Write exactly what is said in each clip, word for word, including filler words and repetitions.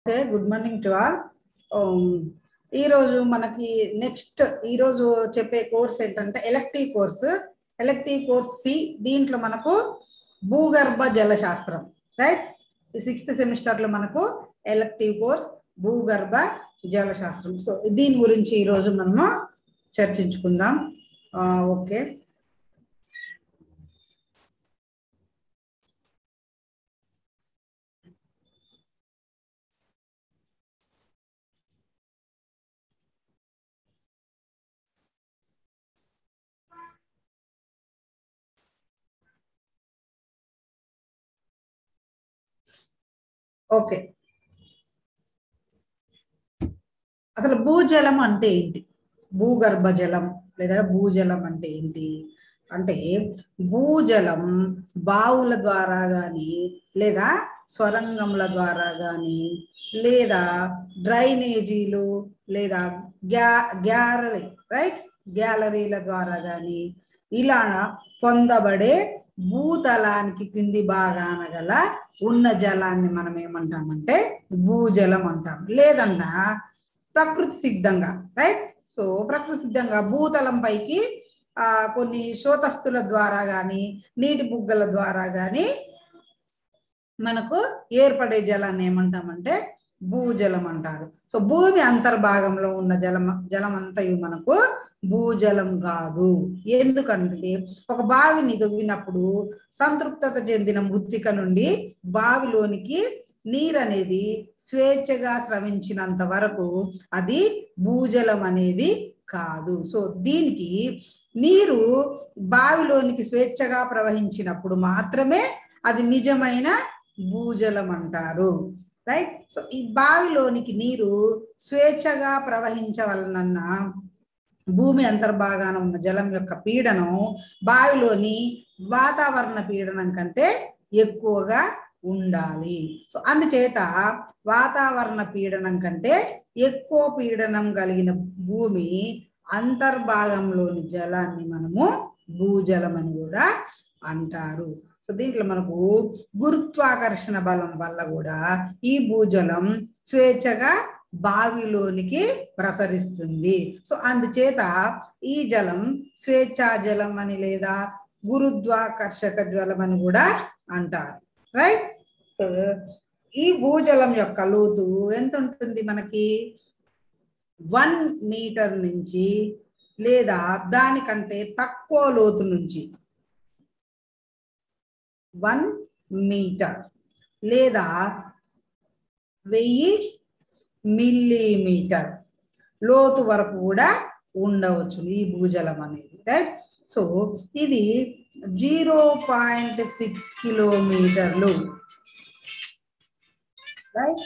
Okay, good morning to all. ఈరోజు మనకి next ఈరోజు చెప్పే కోర్స్ ఏంటంటే elective course elective course C. దీంట్లో మనకు భూగర్భ జల శాస్త్రం, రైట్? ఈ సిక్స్త్ సెమిస్టర్లో మనకు ఎలక్టివ్ కోర్స్ భూగర్భ జల శాస్త్రం. సో దీని గురించి ఈరోజు మనము చర్చించుకుందాం. ఓకే, ఓకే అసలు భూజలం అంటే ఏంటి? భూగర్భ జలం లేదా భూజలం అంటే ఏంటి అంటే, భూజలం బావుల ద్వారా కానీ లేదా స్వరంగముల ద్వారా కానీ లేదా డ్రైనేజీలు లేదా గ్యా గ్యాలరీ రైట్ గ్యాలరీల ద్వారా కానీ ఇలా పొందబడే భూతలానికి కింది భాగాన గల ఉన్న జలాన్ని మనం ఏమంటామంటే భూజలం అంటాం. లేదన్నా ప్రకృతి సిద్ధంగా, రైట్? సో ప్రకృతి సిద్ధంగా భూతలం పైకి ఆ కొన్ని శోతస్తుల ద్వారా కానీ నీటి బుగ్గల ద్వారా కానీ మనకు ఏర్పడే జలాన్ని ఏమంటామంటే భూజలం అంటారు. సో భూమి అంతర్భాగంలో ఉన్న జలం జలం అంతయు మనకు భూజలం కాదు. ఎందుకంటే ఒక బావిని దువ్వినప్పుడు సంతృప్తత చెందిన మృత్తిక నుండి బావిలోనికి నీరు అనేది స్వేచ్ఛగా స్రవించినంత వరకు అది భూజలం అనేది కాదు. సో దీనికి నీరు బావిలోనికి స్వేచ్ఛగా ప్రవహించినప్పుడు మాత్రమే అది నిజమైన భూజలం అంటారు, రైట్? సో ఈ బావిలోనికి నీరు స్వేచ్ఛగా ప్రవహించవలనన్న భూమి అంతర్భాగాన ఉన్న జలం యొక్క పీడనం బావిలోని వాతావరణ పీడనం కంటే ఎక్కువగా ఉండాలి. సో అందుచేత వాతావరణ పీడనం కంటే ఎక్కువ పీడనం కలిగిన భూమి అంతర్భాగంలోని జలాన్ని మనము భూజలం అని కూడా అంటారు. సో దీంట్లో మనకు గురుత్వాకర్షణ బలం వల్ల కూడా ఈ భూజలం స్వేచ్ఛగా బావిలోనికి ప్రసరిస్తుంది. సో అందుచేత ఈ జలం స్వేచ్ఛా జలం అని లేదా గురుత్వాకర్షక జలం అని కూడా అంటారు, రైట్? సో ఈ భూజలం యొక్క లోతు ఎంత ఉంటుంది మనకి? వన్ మీటర్ నుంచి లేదా దానికంటే తక్కువ లోతు నుంచి వన్ మీటర్ లేదా వెయ్యి మిల్లీమీటర్ లోతు వరకు కూడా ఉండవచ్చు ఈ భూజలం అనేది, రైట్? సో ఇది జీరో పాయింట్ సిక్స్ కిలోమీటర్లు, రైట్?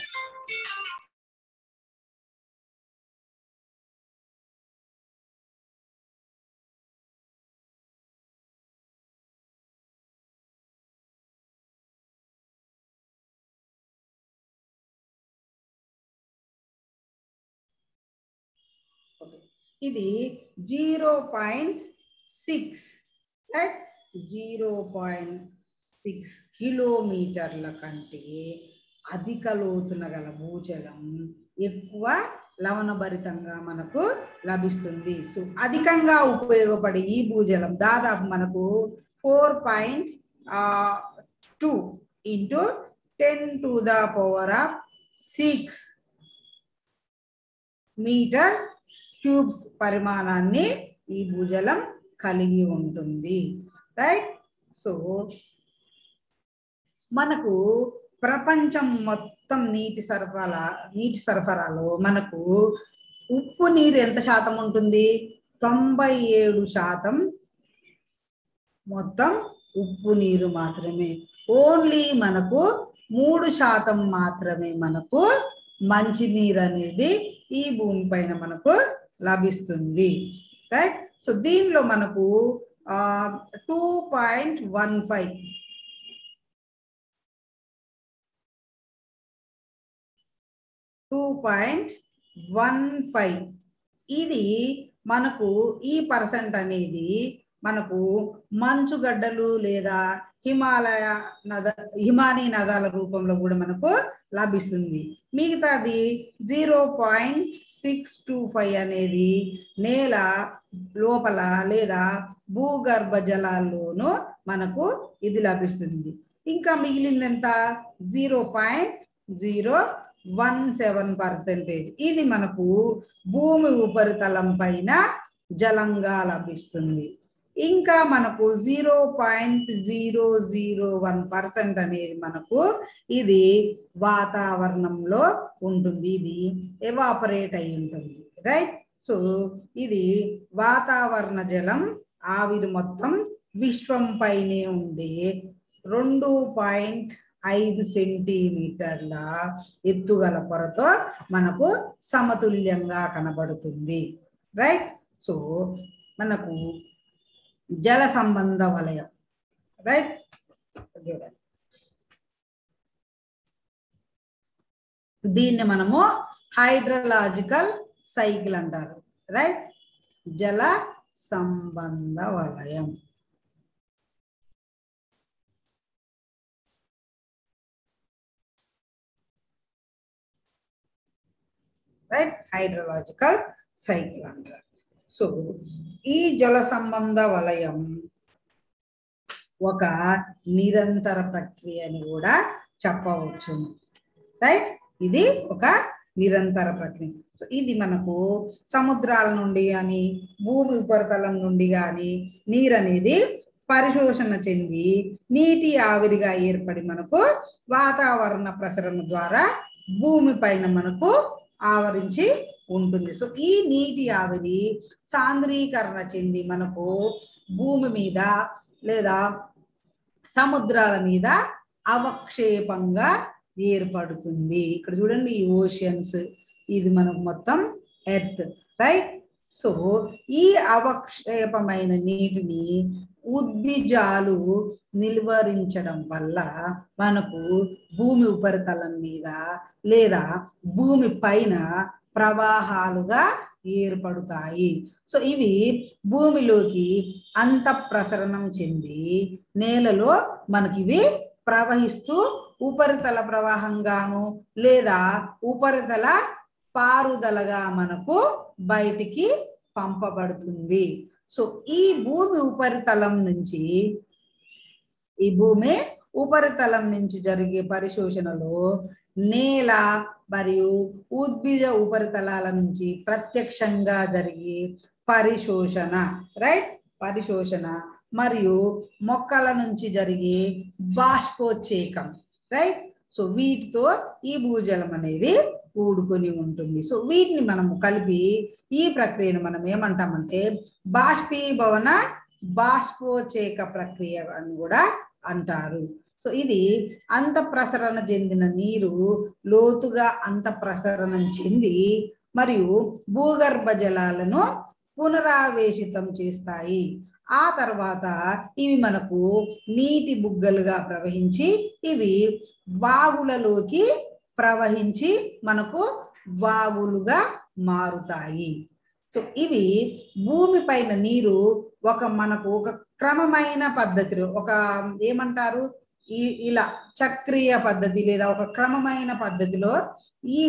ఇది zero point six right zero point six కిలోమీటర్ల కంటే అధిక లోతున గల భూజలం ఎక్కువ లవణభరితంగా మనకు లభిస్తుంది. సో అధికంగా ఉపయోగపడే ఈ భూజలం దాదాపు మనకు four point two into ten to the power of six metre cubes పరిమాణాన్ని ఈ భూజలం కలిగి ఉంటుంది, రైట్? సో మనకు ప్రపంచం మొత్తం నీటి సరఫరా నీటి సరఫరాలో మనకు ఉప్పు నీరు ఎంత శాతం ఉంటుంది? తొంభై ఏడు శాతం మొత్తం ఉప్పు నీరు మాత్రమే. ఓన్లీ మనకు మూడు శాతం మాత్రమే మనకు మంచినీరు అనేది ఈ భూమి పైన మనకు లభిస్తుంది, రైట్? సో దీనిలో మనకు two point one five two point one five ఇది మనకు ఈ పర్సెంట్ అనేది మనకు మంచుగడ్డలు లేదా హిమాలయ నద హిమానీ నదాల రూపంలో కూడా మనకు లభిస్తుంది. మిగతాది zero point six two five అనేది నేల లోపల లేదా భూగర్భ జలాల్లోనూ మనకు ఇది లభిస్తుంది. ఇంకా మిగిలిందంత zero point zero one seven percentage ఇది మనకు భూమి ఉపరితలం పైన జలంగా లభిస్తుంది. ఇంకా మనకు zero point zero zero one percent అనేది మనకు ఇది వాతావరణంలో ఉంటుంది, ఇది ఎవాపరేట్ అయి ఉంటుంది, రైట్. సో ఇది వాతావరణ జలం ఆవిరి మొత్తం విశ్వం పైనే ఉండే రెండు పాయింట్ ఐదు సెంటీమీటర్ల ఎత్తుగల పొరతో మనకు సమతుల్యంగా కనబడుతుంది, రైట్. సో మనకు జల సంబంధ వలయం, రైట్. దీన్ని మనము హైడ్రలాజికల్ సైకిల్ అంటారు, రైట్. జల సంబంధ వలయం. రైట్, హైడ్రలాజికల్ సైకిల్ అంటారు. సో ఈ జల సంబంధ వలయం ఒక నిరంతర ప్రక్రియ అని కూడా చెప్పవచ్చు, రైట్. ఇది ఒక నిరంతర ప్రక్రియ. సో ఇది మనకు సముద్రాల నుండి కానీ భూమి ఉపరితలం నుండి కానీ నీరు అనేది పరిశోషణ చెంది నీటి ఆవిరిగా ఏర్పడి మనకు వాతావరణ ప్రసరణ ద్వారా భూమి పైన మనకు ఆవరించి ఉంటుంది. సో ఈ నీటి ఆవిరి సాంద్రీకరణ చెంది మనకు భూమి మీద లేదా సముద్రాల మీద అవక్షేపంగా ఏర్పడుతుంది. ఇక్కడ చూడండి ఈ ఓషియన్స్, ఇది మనకు మొత్తం ఎర్త్, రైట్. సో ఈ అవక్షేపమైన నీటిని ఉద్భిజాలు నిలువరించడం వల్ల మనకు భూమి ఉపరితలం మీద లేదా భూమి పైన ప్రవాహాలుగా ఏర్పడతాయి. సో ఇవి భూమిలోకి అంత ప్రసరణం చెంది నేలలో మనకి ఇవి ప్రవహిస్తూ ఉపరితల ప్రవాహంగాను లేదా ఉపరితల పారుదలగా మనకు బయటికి పంపబడుతుంది. సో ఈ భూమి ఉపరితలం నుంచి ఈ భూమి ఉపరితలం నుంచి జరిగే పరిశోషణలో నేల మరియు ఉద్భిజ ఉపరితలాల నుంచి ప్రత్యక్షంగా జరిగే పరిశోషణ, రైట్, పరిశోషణ మరియు మొక్కల నుంచి జరిగే బాష్పోచ్చేకం, రైట్. సో వీటితో ఈ భూజలం అనేది కూడుకొని ఉంటుంది. సో వీటిని మనము కలిపి ఈ ప్రక్రియను మనం ఏమంటామంటే బాష్పీభవన బాష్పోచ్చేక ప్రక్రియ అని కూడా అంటారు. సో ఇది అంత ప్రసరణ చెందిన నీరు లోతుగా అంత ప్రసరణం చెంది మరియు భూగర్భ జలాలను పునరావేశితం చేస్తాయి. ఆ తర్వాత ఇవి మనకు నీటి బుగ్గలుగా ప్రవహించి ఇవి వాగులలోకి ప్రవహించి మనకు వాగులుగా మారుతాయి. సో ఇవి భూమి పైన నీరు ఒక మనకు ఒక క్రమమైన పద్ధతిలో ఒక ఏమంటారు ఈ ఇలా చక్రీయ పద్ధతి లేదా ఒక క్రమమైన పద్ధతిలో ఈ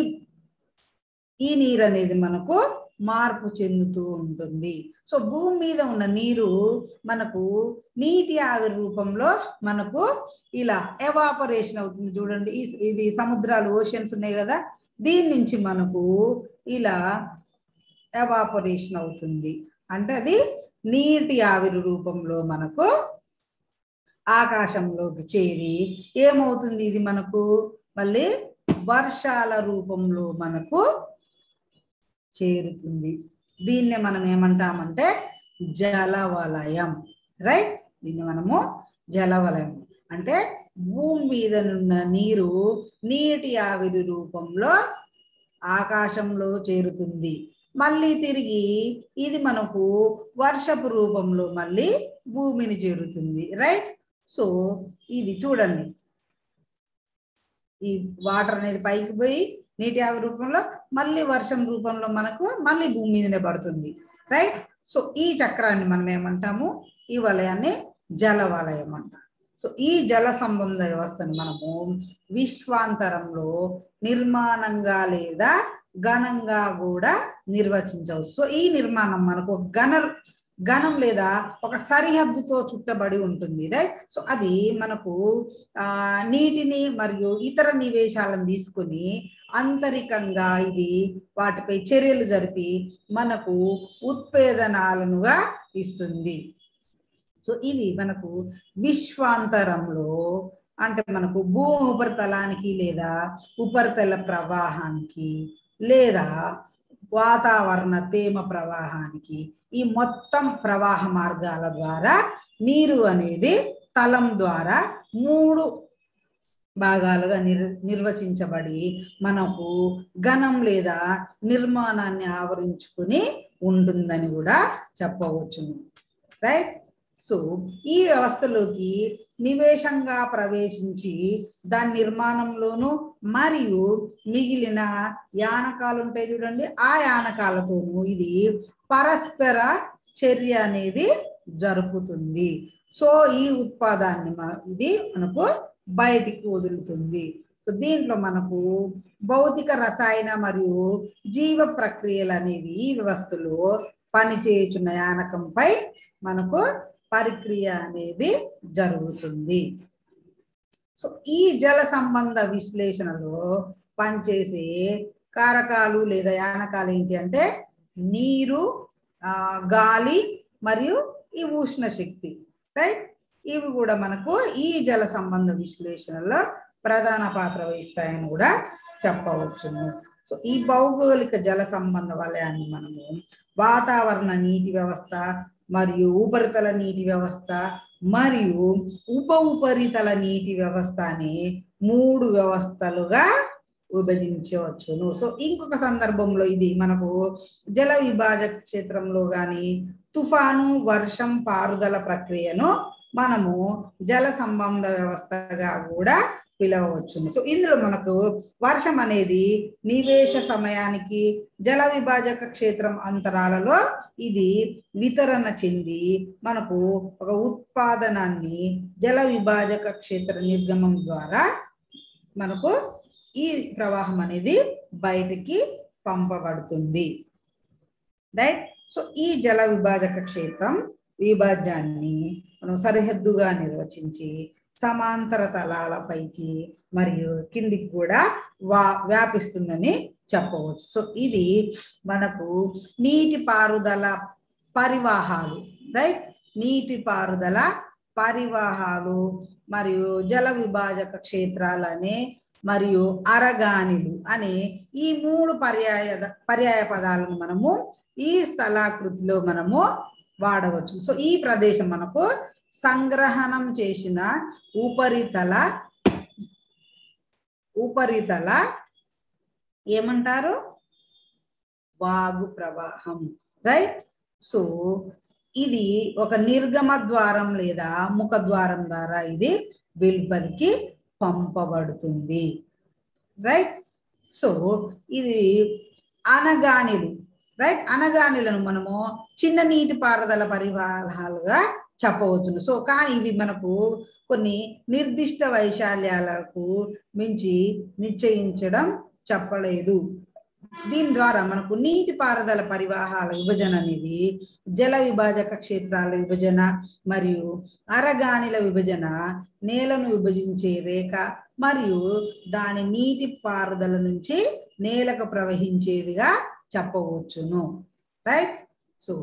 ఈ నీరు అనేది మనకు మార్పు చెందుతూ ఉంటుంది. సో భూమి మీద ఉన్న నీరు మనకు నీటి ఆవిరి రూపంలో మనకు ఇలా ఎవాపరేషన్ అవుతుంది. చూడండి ఇది సముద్రాలు ఓషియన్స్ ఉన్నాయి కదా, దీని నుంచి మనకు ఇలా ఎవాపరేషన్ అవుతుంది. అంటే అది నీటి ఆవిరి రూపంలో మనకు ఆకాశంలోకి చేరి ఏమవుతుంది, ఇది మనకు మళ్ళీ వర్షాల రూపంలో మనకు చేరుతుంది. దీన్నే మనం ఏమంటామంటే జలవలయం, రైట్. దీన్ని మనము జలవలయం అంటే భూమి మీద ఉన్న నీరు నీటి ఆవిరి రూపంలో ఆకాశంలో చేరుతుంది. మళ్ళీ తిరిగి ఇది మనకు వర్షపు రూపంలో మళ్ళీ భూమిని చేరుతుంది, రైట్. సో ఇది చూడండి, ఈ వాటర్ అనేది పైకి పోయి నీటి ఆవిరి రూపంలో మళ్ళీ వర్షం రూపంలో మనకు మళ్ళీ భూమి మీదనే పడుతుంది, రైట్. సో ఈ చక్రాన్ని మనం ఏమంటాము ఈ వలయాన్ని జల వలయం అంటారు. సో ఈ జల సంబంధ వ్యవస్థను మనము విశ్వాంతరంలో నిర్మాణంగా లేదా ఘనంగా కూడా నిర్వచించవచ్చు. సో ఈ నిర్మాణం మనకు ఘన ఘనం లేదా ఒక సరిహద్దుతో చుట్టబడి ఉంటుంది, రైట్. సో అది మనకు ఆ నీటిని మరియు ఇతర నివేశాలను తీసుకుని ఆంతరికంగా ఇది వాటిపై చర్యలు జరిపి మనకు ఉత్పేదనాలనుగా ఇస్తుంది. సో ఇవి మనకు విశ్వాంతరంలో అంటే మనకు భూ ఉపరితలానికి లేదా ఉపరితల ప్రవాహానికి లేదా వాతావరణ తేమ ప్రవాహానికి ఈ మొత్తం ప్రవాహ మార్గాల ద్వారా నీరు అనేది తలం ద్వారా మూడు భాగాలుగా నిర్ నిర్వచించబడి మనకు ఘనం లేదా నిర్మాణాన్ని ఆవరించుకుని ఉంటుందని కూడా చెప్పవచ్చును, రైట్. సో ఈ వ్యవస్థలోకి నివేశంగా ప్రవేశించి దాని నిర్మాణంలోను మరియు మిగిలిన యానకాలు ఉంటాయి చూడండి, ఆ యానకాలతోనూ ఇది పరస్పర చర్య అనేది జరుపుతుంది. సో ఈ ఉత్పాదాన్ని ఇది మనకు బయటికి వదులుతుంది. సో దీంట్లో మనకు భౌతిక రసాయన మరియు జీవ ప్రక్రియలు అనేవి ఈ వ్యవస్థలో పనిచేయుచున్న యానకంపై మనకు పరిక్రియ అనేది జరుగుతుంది. సో ఈ జల సంబంధ విశ్లేషణలో పనిచేసే కారకాలు లేదా యానకాలు ఏంటి అంటే నీరు, ఆ గాలి మరియు ఈ ఉష్ణ శక్తి, రైట్. ఇవి కూడా మనకు ఈ జల సంబంధ విశ్లేషణలో ప్రధాన పాత్ర వహిస్తాయని కూడా చెప్పవచ్చును. సో ఈ భౌగోళిక జల సంబంధ వలయాన్ని మనము వాతావరణ నీటి వ్యవస్థ మరియు ఉపరితల నీటి వ్యవస్థ మరియు ఉప ఉపరితల నీటి వ్యవస్థ అని మూడు వ్యవస్థలుగా విభజించవచ్చును. సో ఇంకొక సందర్భంలో ఇది మనకు జల విభాజక క్షేత్రంలో కానీ తుఫాను, వర్షం, పారుదల ప్రక్రియను మనము జల సంబంధ వ్యవస్థగా కూడా పిలవచ్చును. సో ఇందులో మనకు వర్షం అనేది నివేశ సమయానికి జల విభాజక క్షేత్రం అంతరాలలో ఇది వితరణ చెంది మనకు ఒక ఉత్పాదనాన్ని జల విభాజక క్షేత్ర నిర్గమం ద్వారా మనకు ఈ ప్రవాహం అనేది బయటికి పంపబడుతుంది, రైట్. సో ఈ జల విభాజక క్షేత్రం విభాజ్యాన్ని మనం సరిహద్దుగా నిర్వచించి సమాంతర తలాలపైకి మరియు కిందికి కూడా వా వ్యాపిస్తుందని చెప్పవచ్చు. సో ఇది మనకు నీటి పారుదల పరివాహాలు, రైట్. నీటి పారుదల పరివాహాలు మరియు జల విభాజక క్షేత్రాలనే మరియు అరగానిలు అనే ఈ మూడు పర్యాయ పర్యాయ పదాలను మనము ఈ స్థలాకృతిలో మనము వాడవచ్చు. సో ఈ ప్రదేశం మనకు సంగ్రహణం చేసిన ఉపరితల ఉపరితల ఏమంటారు వాగు ప్రవాహం, రైట్. సో ఇది ఒక నిర్గమ ద్వారం లేదా ముఖ ద్వారం ద్వారా ఇది వెలుపలికి పంపబడుతుంది, రైట్. సో ఇది అనగానిలు, రైట్. అనగానిలను మనము చిన్న నీటి పారుదల పరివాహాలుగా చెప్పవచ్చును. సో కానీ ఇవి మనకు కొన్ని నిర్దిష్ట వైశాల్యాలకు మించి నిశ్చయించడం చెప్పలేదు. దీని ద్వారా మనకు నీటి పారుదల పరివాహాల విభజన అనేది జల విభాజక క్షేత్రాల విభజన మరియు అరగానిల విభజన నేలను విభజించే రేఖ మరియు దాని నీటి పారుదల నుంచి నేలకు ప్రవహించేదిగా చెప్పవచ్చును, రైట్. సో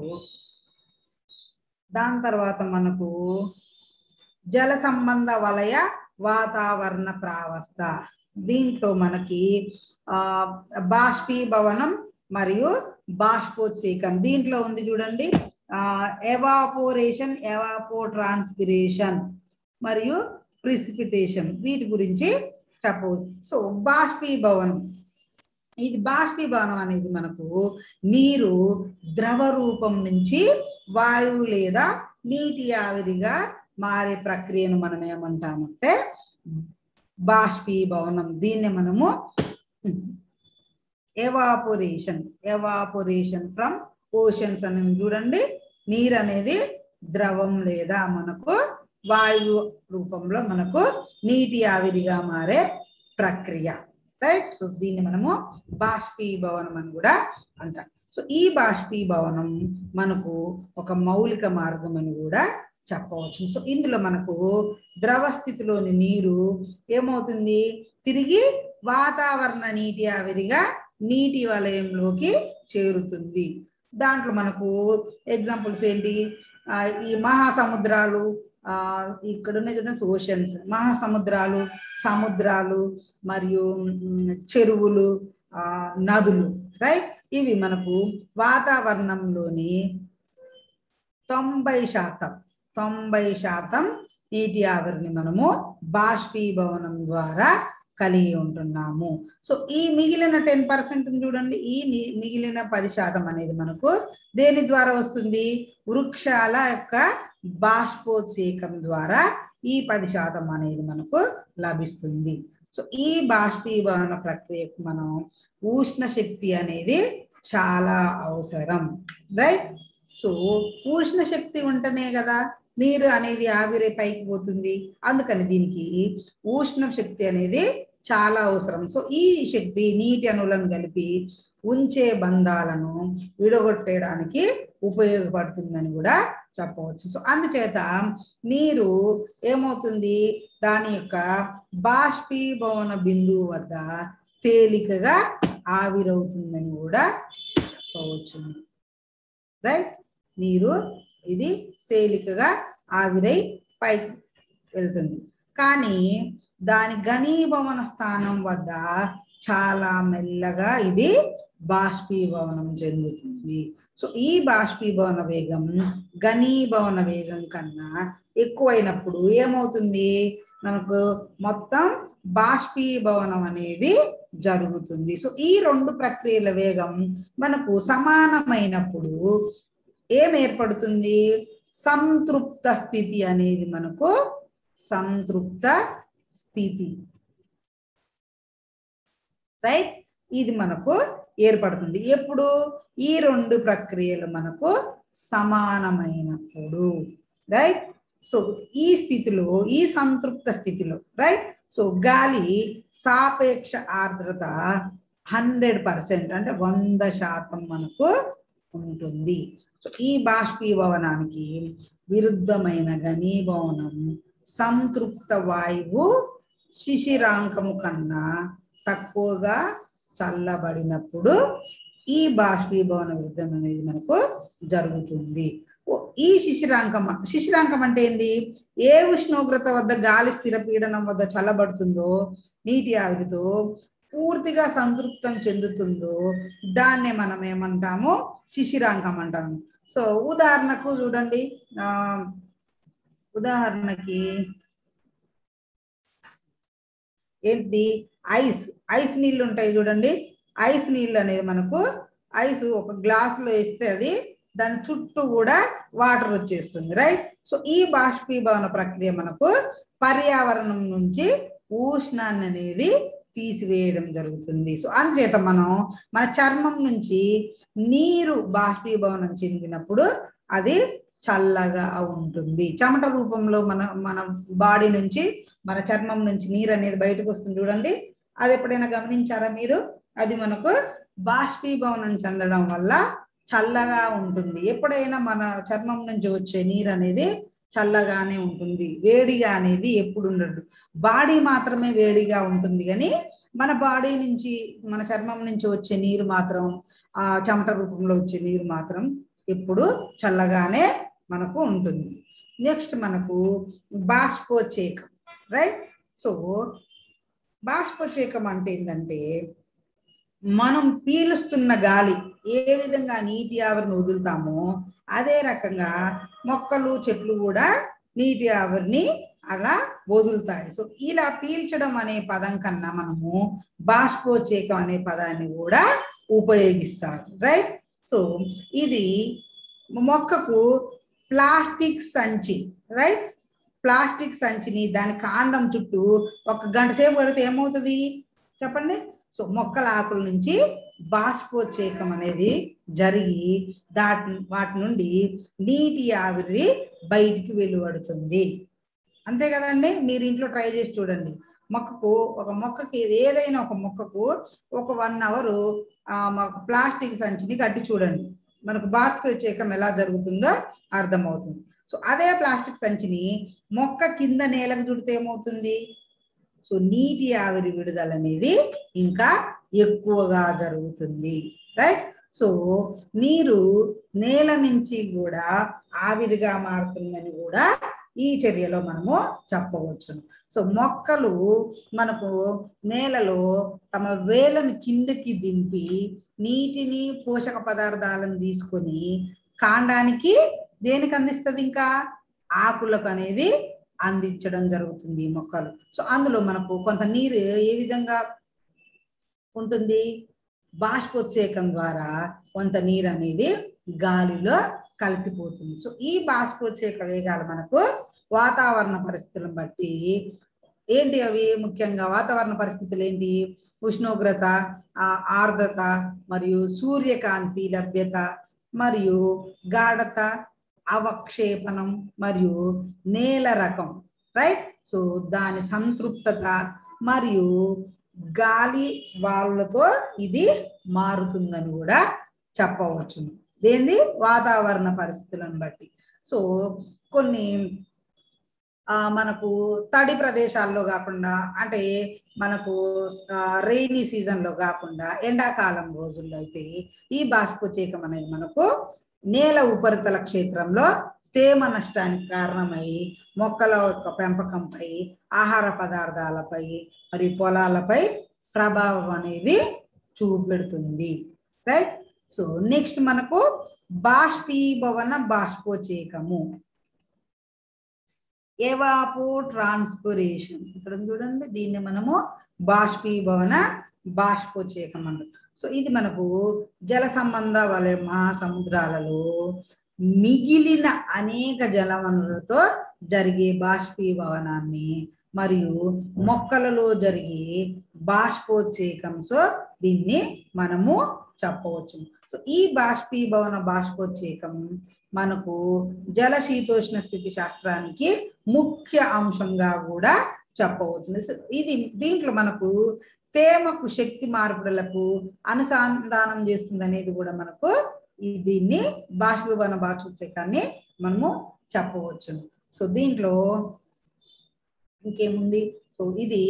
దాని తర్వాత మనకు జల సంబంధ వలయ వాతావరణ ప్రావస్థ. దీంట్లో మనకి ఆ బాష్పీభవనం మరియు బాష్పోత్సేకం దీంట్లో ఉంది చూడండి. ఆ ఎవాపోరేషన్, ఎవాపో ట్రాన్స్పిరేషన్ మరియు ప్రిసిపిటేషన్ వీటి గురించి చెప్పవచ్చు. సో బాష్పీభవనం, ఇది బాష్పీభవనం అనేది మనకు నీరు ద్రవ రూపం నుంచి వాయువు లేదా నీటి ఆవిరిగా మారే ప్రక్రియను మనం ఏమంటామంటే బాష్పీభవనం. దీన్ని మనము ఎవాపోరేషన్ ఎవాపోరేషన్ ఫ్రమ్ ఓషన్స్ అని చూడండి. నీరు అనేది ద్రవం లేదా మనకు వాయువు రూపంలో మనకు నీటి ఆవిరిగా మారే ప్రక్రియ, రైట్. సో దీన్ని మనము బాష్పీభవనం అని కూడా అంటాం. సో ఈ బాష్పీభవనం మనకు ఒక మౌలిక మార్గం అని కూడా చెప్పవచ్చు. సో ఇందులో మనకు ద్రవ స్థితిలోని నీరు ఏమవుతుంది, తిరిగి వాతావరణ నీటి ఆవిరిగా నీటి వలయంలోకి చేరుతుంది. దాంట్లో మనకు ఎగ్జాంపుల్స్ ఏంటి, ఈ మహాసముద్రాలు, ఆ ఇక్కడ ఉన్న చూడండి ఓషన్స్, మహాసముద్రాలు, సముద్రాలు మరియు చెరువులు, ఆ నదులు, రైట్. ఇవి మనకు వాతావరణంలోని తొంభై శాతం తొంభై శాతం నీటి ఆవిరిని మనము బాష్పీభవనం ద్వారా కలిగి ఉంటున్నాము. సో ఈ మిగిలిన టెన్ పర్సెంట్ చూడండి, ఈ మిగిలిన పది శాతం అనేది మనకు దేని ద్వారా వస్తుంది, వృక్షాల యొక్క బాష్పోత్సేకం ద్వారా ఈ పది శాతం అనేది మనకు లభిస్తుంది. సో ఈ బాష్పీభవన ప్రక్రియకు మనం ఉష్ణ శక్తి అనేది చాలా అవసరం, రైట్. సో ఉష్ణ శక్తి ఉంటేనే కదా నీరు అనేది ఆవిరి పైకి పోతుంది, అందుకని దీనికి ఉష్ణ శక్తి అనేది చాలా అవసరం. సో ఈ శక్తి నీటి అణువులను కలిపి ఉంచే బంధాలను విడగొట్టడానికి ఉపయోగపడుతుందని కూడా చెప్పవచ్చు. సో అందుచేత నీరు ఏమవుతుంది, దాని యొక్క బాష్పీభవన బిందువు వద్ద తేలికగా ఆవిరవుతుందని కూడా చెప్పవచ్చు, రైట్. నీరు ఇది తేలికగా ఆవిరై పైకి వెళ్తుంది, కానీ దాని ఘనీభవన స్థానం వద్ద చాలా మెల్లగా ఇది బాష్పీభవనం చెందుతుంది. సో ఈ బాష్పీభవన వేగం ఘనీభవన వేగం కన్నా ఎక్కువైనప్పుడు ఏమవుతుంది, మనకు మొత్తం బాష్పీభవనం అనేది జరుగుతుంది. సో ఈ రెండు ప్రక్రియల వేగం మనకు సమానమైనప్పుడు ఏం ఏర్పడుతుంది, సంతృప్త స్థితి అనేది మనకు సంతృప్త స్థితి, రైట్. ఇది మనకు ఏర్పడుతుంది ఎప్పుడు, ఈ రెండు ప్రక్రియలు మనకు సమానమైనప్పుడు, రైట్. సో ఈ స్థితిలో, ఈ సంతృప్త స్థితిలో, రైట్. సో గాలి సాపేక్ష ఆర్ద్రత హండ్రెడ్ పర్సెంట్ అంటే వంద శాతం మనకు ఉంటుంది. సో ఈ బాష్పీభవనానికి విరుద్ధమైన ఘనీభవనం సంతృప్త వాయువు శిశిరాంకము కన్నా తక్కువగా చల్లబడినప్పుడు ఈ బాష్పీభవన వృద్ధం అనేది మనకు జరుగుతుంది. ఈ శిశిరాంకం, శిశిరాంకం అంటే ఏంది, ఏ ఉష్ణోగ్రత వద్ద గాలి స్థిర పీడనం వద్ద చల్లబడుతుందో నీటి ఆవిరితో పూర్తిగా సంతృప్తం చెందుతుందో దాన్నే మనం ఏమంటాము, శిశిరాంకం అంటాము. సో ఉదాహరణకు చూడండి, ఆ ఉదాహరణకి ఏంటి, ఐస్ ఐస్ నీళ్ళు ఉంటాయి చూడండి. ఐస్ నీళ్ళు అనేది మనకు, ఐస్ ఒక గ్లాసులో వేస్తే అది దాని చుట్టూ కూడా వాటర్ వచ్చేస్తుంది, రైట్. సో ఈ బాష్పీభవన ప్రక్రియ మనకు పర్యావరణం నుంచి ఉష్ణాన్ని అనేది తీసివేయడం జరుగుతుంది. సో అందుచేత మనం మన చర్మం నుంచి నీరు బాష్పీభవనం చెందినప్పుడు అది చల్లగా ఉంటుంది. చెమట రూపంలో మన మన బాడీ నుంచి, మన చర్మం నుంచి నీరు అనేది బయటకు వస్తుంది చూడండి. అది ఎప్పుడైనా గమనించారా మీరు? అది మనకు బాష్పీభవనం చెందడం వల్ల చల్లగా ఉంటుంది. ఎప్పుడైనా మన చర్మం నుంచి వచ్చే నీరు అనేది చల్లగానే ఉంటుంది, వేడిగా అనేది ఎప్పుడు ఉండదు. బాడీ మాత్రమే వేడిగా ఉంటుంది, కానీ మన బాడీ నుంచి, మన చర్మం నుంచి వచ్చే నీరు మాత్రం, ఆ చెమట రూపంలో వచ్చే నీరు మాత్రం ఎప్పుడు చల్లగానే మనకు ఉంటుంది. నెక్స్ట్ మనకు బాష్పోత్సేకం, రైట్. సో బాష్పోత్సేకం అంటే ఏంటంటే, మనం పీలుస్తున్న గాలి ఏ విధంగా నీటి ఆవిరిని వదులుతామో అదే రకంగా మొక్కలు, చెట్లు కూడా నీటి ఆవిరిని అలా వదులుతాయి. సో ఇలా పీల్చడం అనే పదం కన్నా మనము బాష్పోత్సేకం అనే పదాన్ని కూడా ఉపయోగిస్తారు, రైట్. సో ఇది మొక్కకు ప్లాస్టిక్ సంచి, రైట్. ప్లాస్టిక్ సంచిని దాని కాండం చుట్టూ ఒక గంట సేపు పడితే ఏమవుతుంది చెప్పండి? సో మొక్కల ఆకుల నుంచి బాష్పోత్సేకం అనేది జరిగి దాటి వాటి నుండి నీటి ఆవిరి బయటికి వెలువడుతుంది. అంతే కదండి. మీరు ఇంట్లో ట్రై చేసి చూడండి. మొక్కకు ఒక మొక్కకి ఏదైనా ఒక మొక్కకు ఒక వన్ అవర్ ప్లాస్టిక్ సంచిని కట్టి చూడండి, మనకు బాష్పోత్సేకం ఎలా జరుగుతుందో అర్థమవుతుంది. సో అదే ప్లాస్టిక్ సంచిని మొక్క కింద నేలకు చుడితే ఏమవుతుంది? సో నీటి ఆవిరి విడుదల అనేది ఇంకా ఎక్కువగా జరుగుతుంది. రైట్. సో నీరు నేల నుంచి కూడా ఆవిరిగా మారుతుందని కూడా ఈ చర్యలో మనము చెప్పవచ్చును. సో మొక్కలు మనకు నేలలో తమ వేళ్ళని కిందకి దింపి నీటిని పోషక పదార్థాలను తీసుకొని కాండానికి దేనికి అందిస్తుంది? ఇంకా ఆకులకు అనేది అందించడం జరుగుతుంది ఈ మొక్కలు. సో అందులో మనకు కొంత నీరు ఏ విధంగా ఉంటుంది? బాష్పోత్సేకం ద్వారా కొంత నీరు అనేది గాలిలో కలిసిపోతుంది. సో ఈ బాష్పోత్సేక వేగాలు మనకు వాతావరణ పరిస్థితులను బట్టి ఏంటి? అవి ముఖ్యంగా వాతావరణ పరిస్థితులు ఏంటి? ఉష్ణోగ్రత, ఆర్ద్రత మరియు సూర్యకాంతి లభ్యత మరియు గాఢత, అవక్షేపణం మరియు నేల రకం. రైట్. సో దాని సంతృప్తత మరియు గాలి వాలులతో ఇది మారుతుందని కూడా చెప్పవచ్చు. దేంది? వాతావరణ పరిస్థితులను బట్టి. సో కొన్ని మనకు తడి ప్రదేశాల్లో కాకుండా, అంటే మనకు రెయినీ సీజన్లో కాకుండా ఎండాకాలం రోజుల్లో అయితే ఈ బాష్పోత్సేకం అనేది మనకు నేల ఉపరితల క్షేత్రంలో తేమ నష్టానికి కారణమై మొక్కల యొక్క పెంపకంపై, ఆహార పదార్థాలపై మరియు పొలాలపై ప్రభావం అనేది చూపెడుతుంది. రైట్. సో నెక్స్ట్ మనకు బాష్పీభవన బాష్పోత్సేకము, ఎవాపో ట్రాన్స్పిరేషన్. ఇక్కడ చూడండి, దీన్ని మనము బాష్పీభవన బాష్పోత్సేకం అంటారు. సో ఇది మనకు జల సంబంధ వలయ మహాసముద్రాలలో మిగిలిన అనేక జల వనరులతో జరిగే బాష్పీభవనాన్ని మరియు మొక్కలలో జరిగే బాష్పోత్సేకం. సో దీన్ని మనము చెప్పవచ్చు. సో ఈ బాష్పీభవన బాష్పోత్సేకం మనకు జల శీతోష్ణ స్థితి శాస్త్రానికి ముఖ్య అంశంగా కూడా చెప్పవచ్చు. ఇది దీంట్లో మనకు తేమకు శక్తి మార్పులకు అనుసంధానం చేస్తుంది అనేది కూడా మనకు దీన్ని బాష్పీభవన బాష్పోత్సేకాన్ని మనము చెప్పవచ్చు. సో దీంట్లో ఇంకేముంది? సో ఇది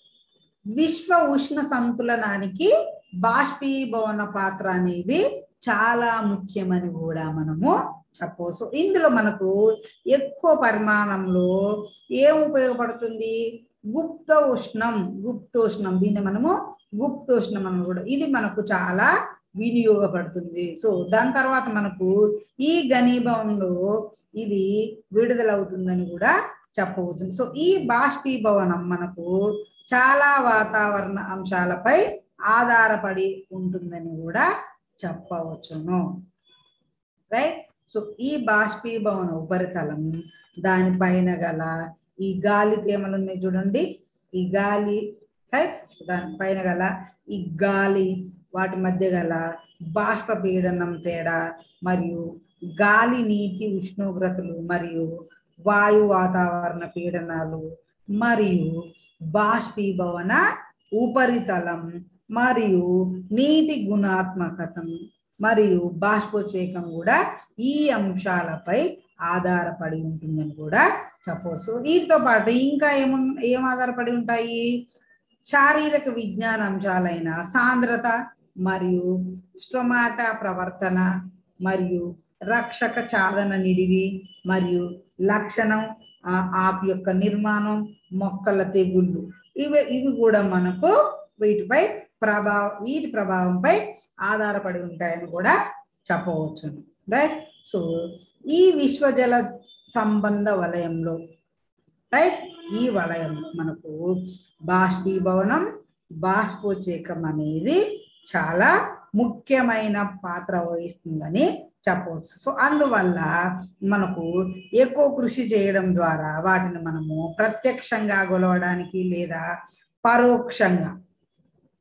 విశ్వ ఉష్ణ సంతులనానికి బాష్పీభవన పాత్ర అనేది చాలా ముఖ్యమని కూడా మనము చెప్పవచ్చు. ఇందులో మనకు ఎక్కువ పరిమాణంలో ఏం ఉపయోగపడుతుంది? గుప్త ఉష్ణం. గుప్తోష్ణం, దీన్ని మనము గుప్తోష్ణం అని కూడా, ఇది మనకు చాలా వినియోగపడుతుంది. సో దాని తర్వాత మనకు ఈ ఘనీభవనంలో ఇది విడుదలవుతుందని కూడా చెప్పవచ్చు. సో ఈ బాష్పీభవనం మనకు చాలా వాతావరణ అంశాలపై ఆధారపడి ఉంటుందని కూడా చెప్పవచ్చును. రైట్. సో ఈ బాష్పీభవన ఉపరితలం, దానిపైన గల ఈ గాలి తేమలు ఉన్నాయి చూడండి, ఈ గాలి, రైట్, దానిపైన గల ఈ గాలి, వాటి మధ్య గల బాష్ప పీడనం తేడా మరియు గాలి నీటి ఉష్ణోగ్రతలు మరియు వాయు వాతావరణ పీడనాలు మరియు బాష్పీభవన ఉపరితలం మరియు నీటి గుణాత్మకతం మరియు బాష్పోత్సేకం కూడా ఈ అంశాలపై ఆధారపడి ఉంటుందని కూడా చెప్పవచ్చు. వీటితో పాటు ఇంకా ఏము ఏం ఆధారపడి ఉంటాయి? శారీరక విజ్ఞాన అంశాలైన సాంద్రత మరియు స్టొమాటా ప్రవర్తన మరియు రక్షక చాదన నిడివి మరియు లక్షణం, ఆకు యొక్క నిర్మాణం, మొక్కల తెగుళ్ళు, ఇవి ఇవి కూడా మనకు వీటిపై ప్రభావం వీటి ప్రభావంపై ఆధారపడి ఉంటాయని కూడా చెప్పవచ్చు. రైట్. సో ఈ విశ్వజల సంబంధ వలయంలో, రైట్, ఈ వలయం మనకు బాష్పీభవనం బాష్పోత్సేకం అనేది చాలా ముఖ్యమైన పాత్ర వహిస్తుందని చెప్పవచ్చు. సో అందువల్ల మనకు ఎక్కువ కృషి చేయడం ద్వారా వాటిని మనము ప్రత్యక్షంగా కొలవడానికి లేదా పరోక్షంగా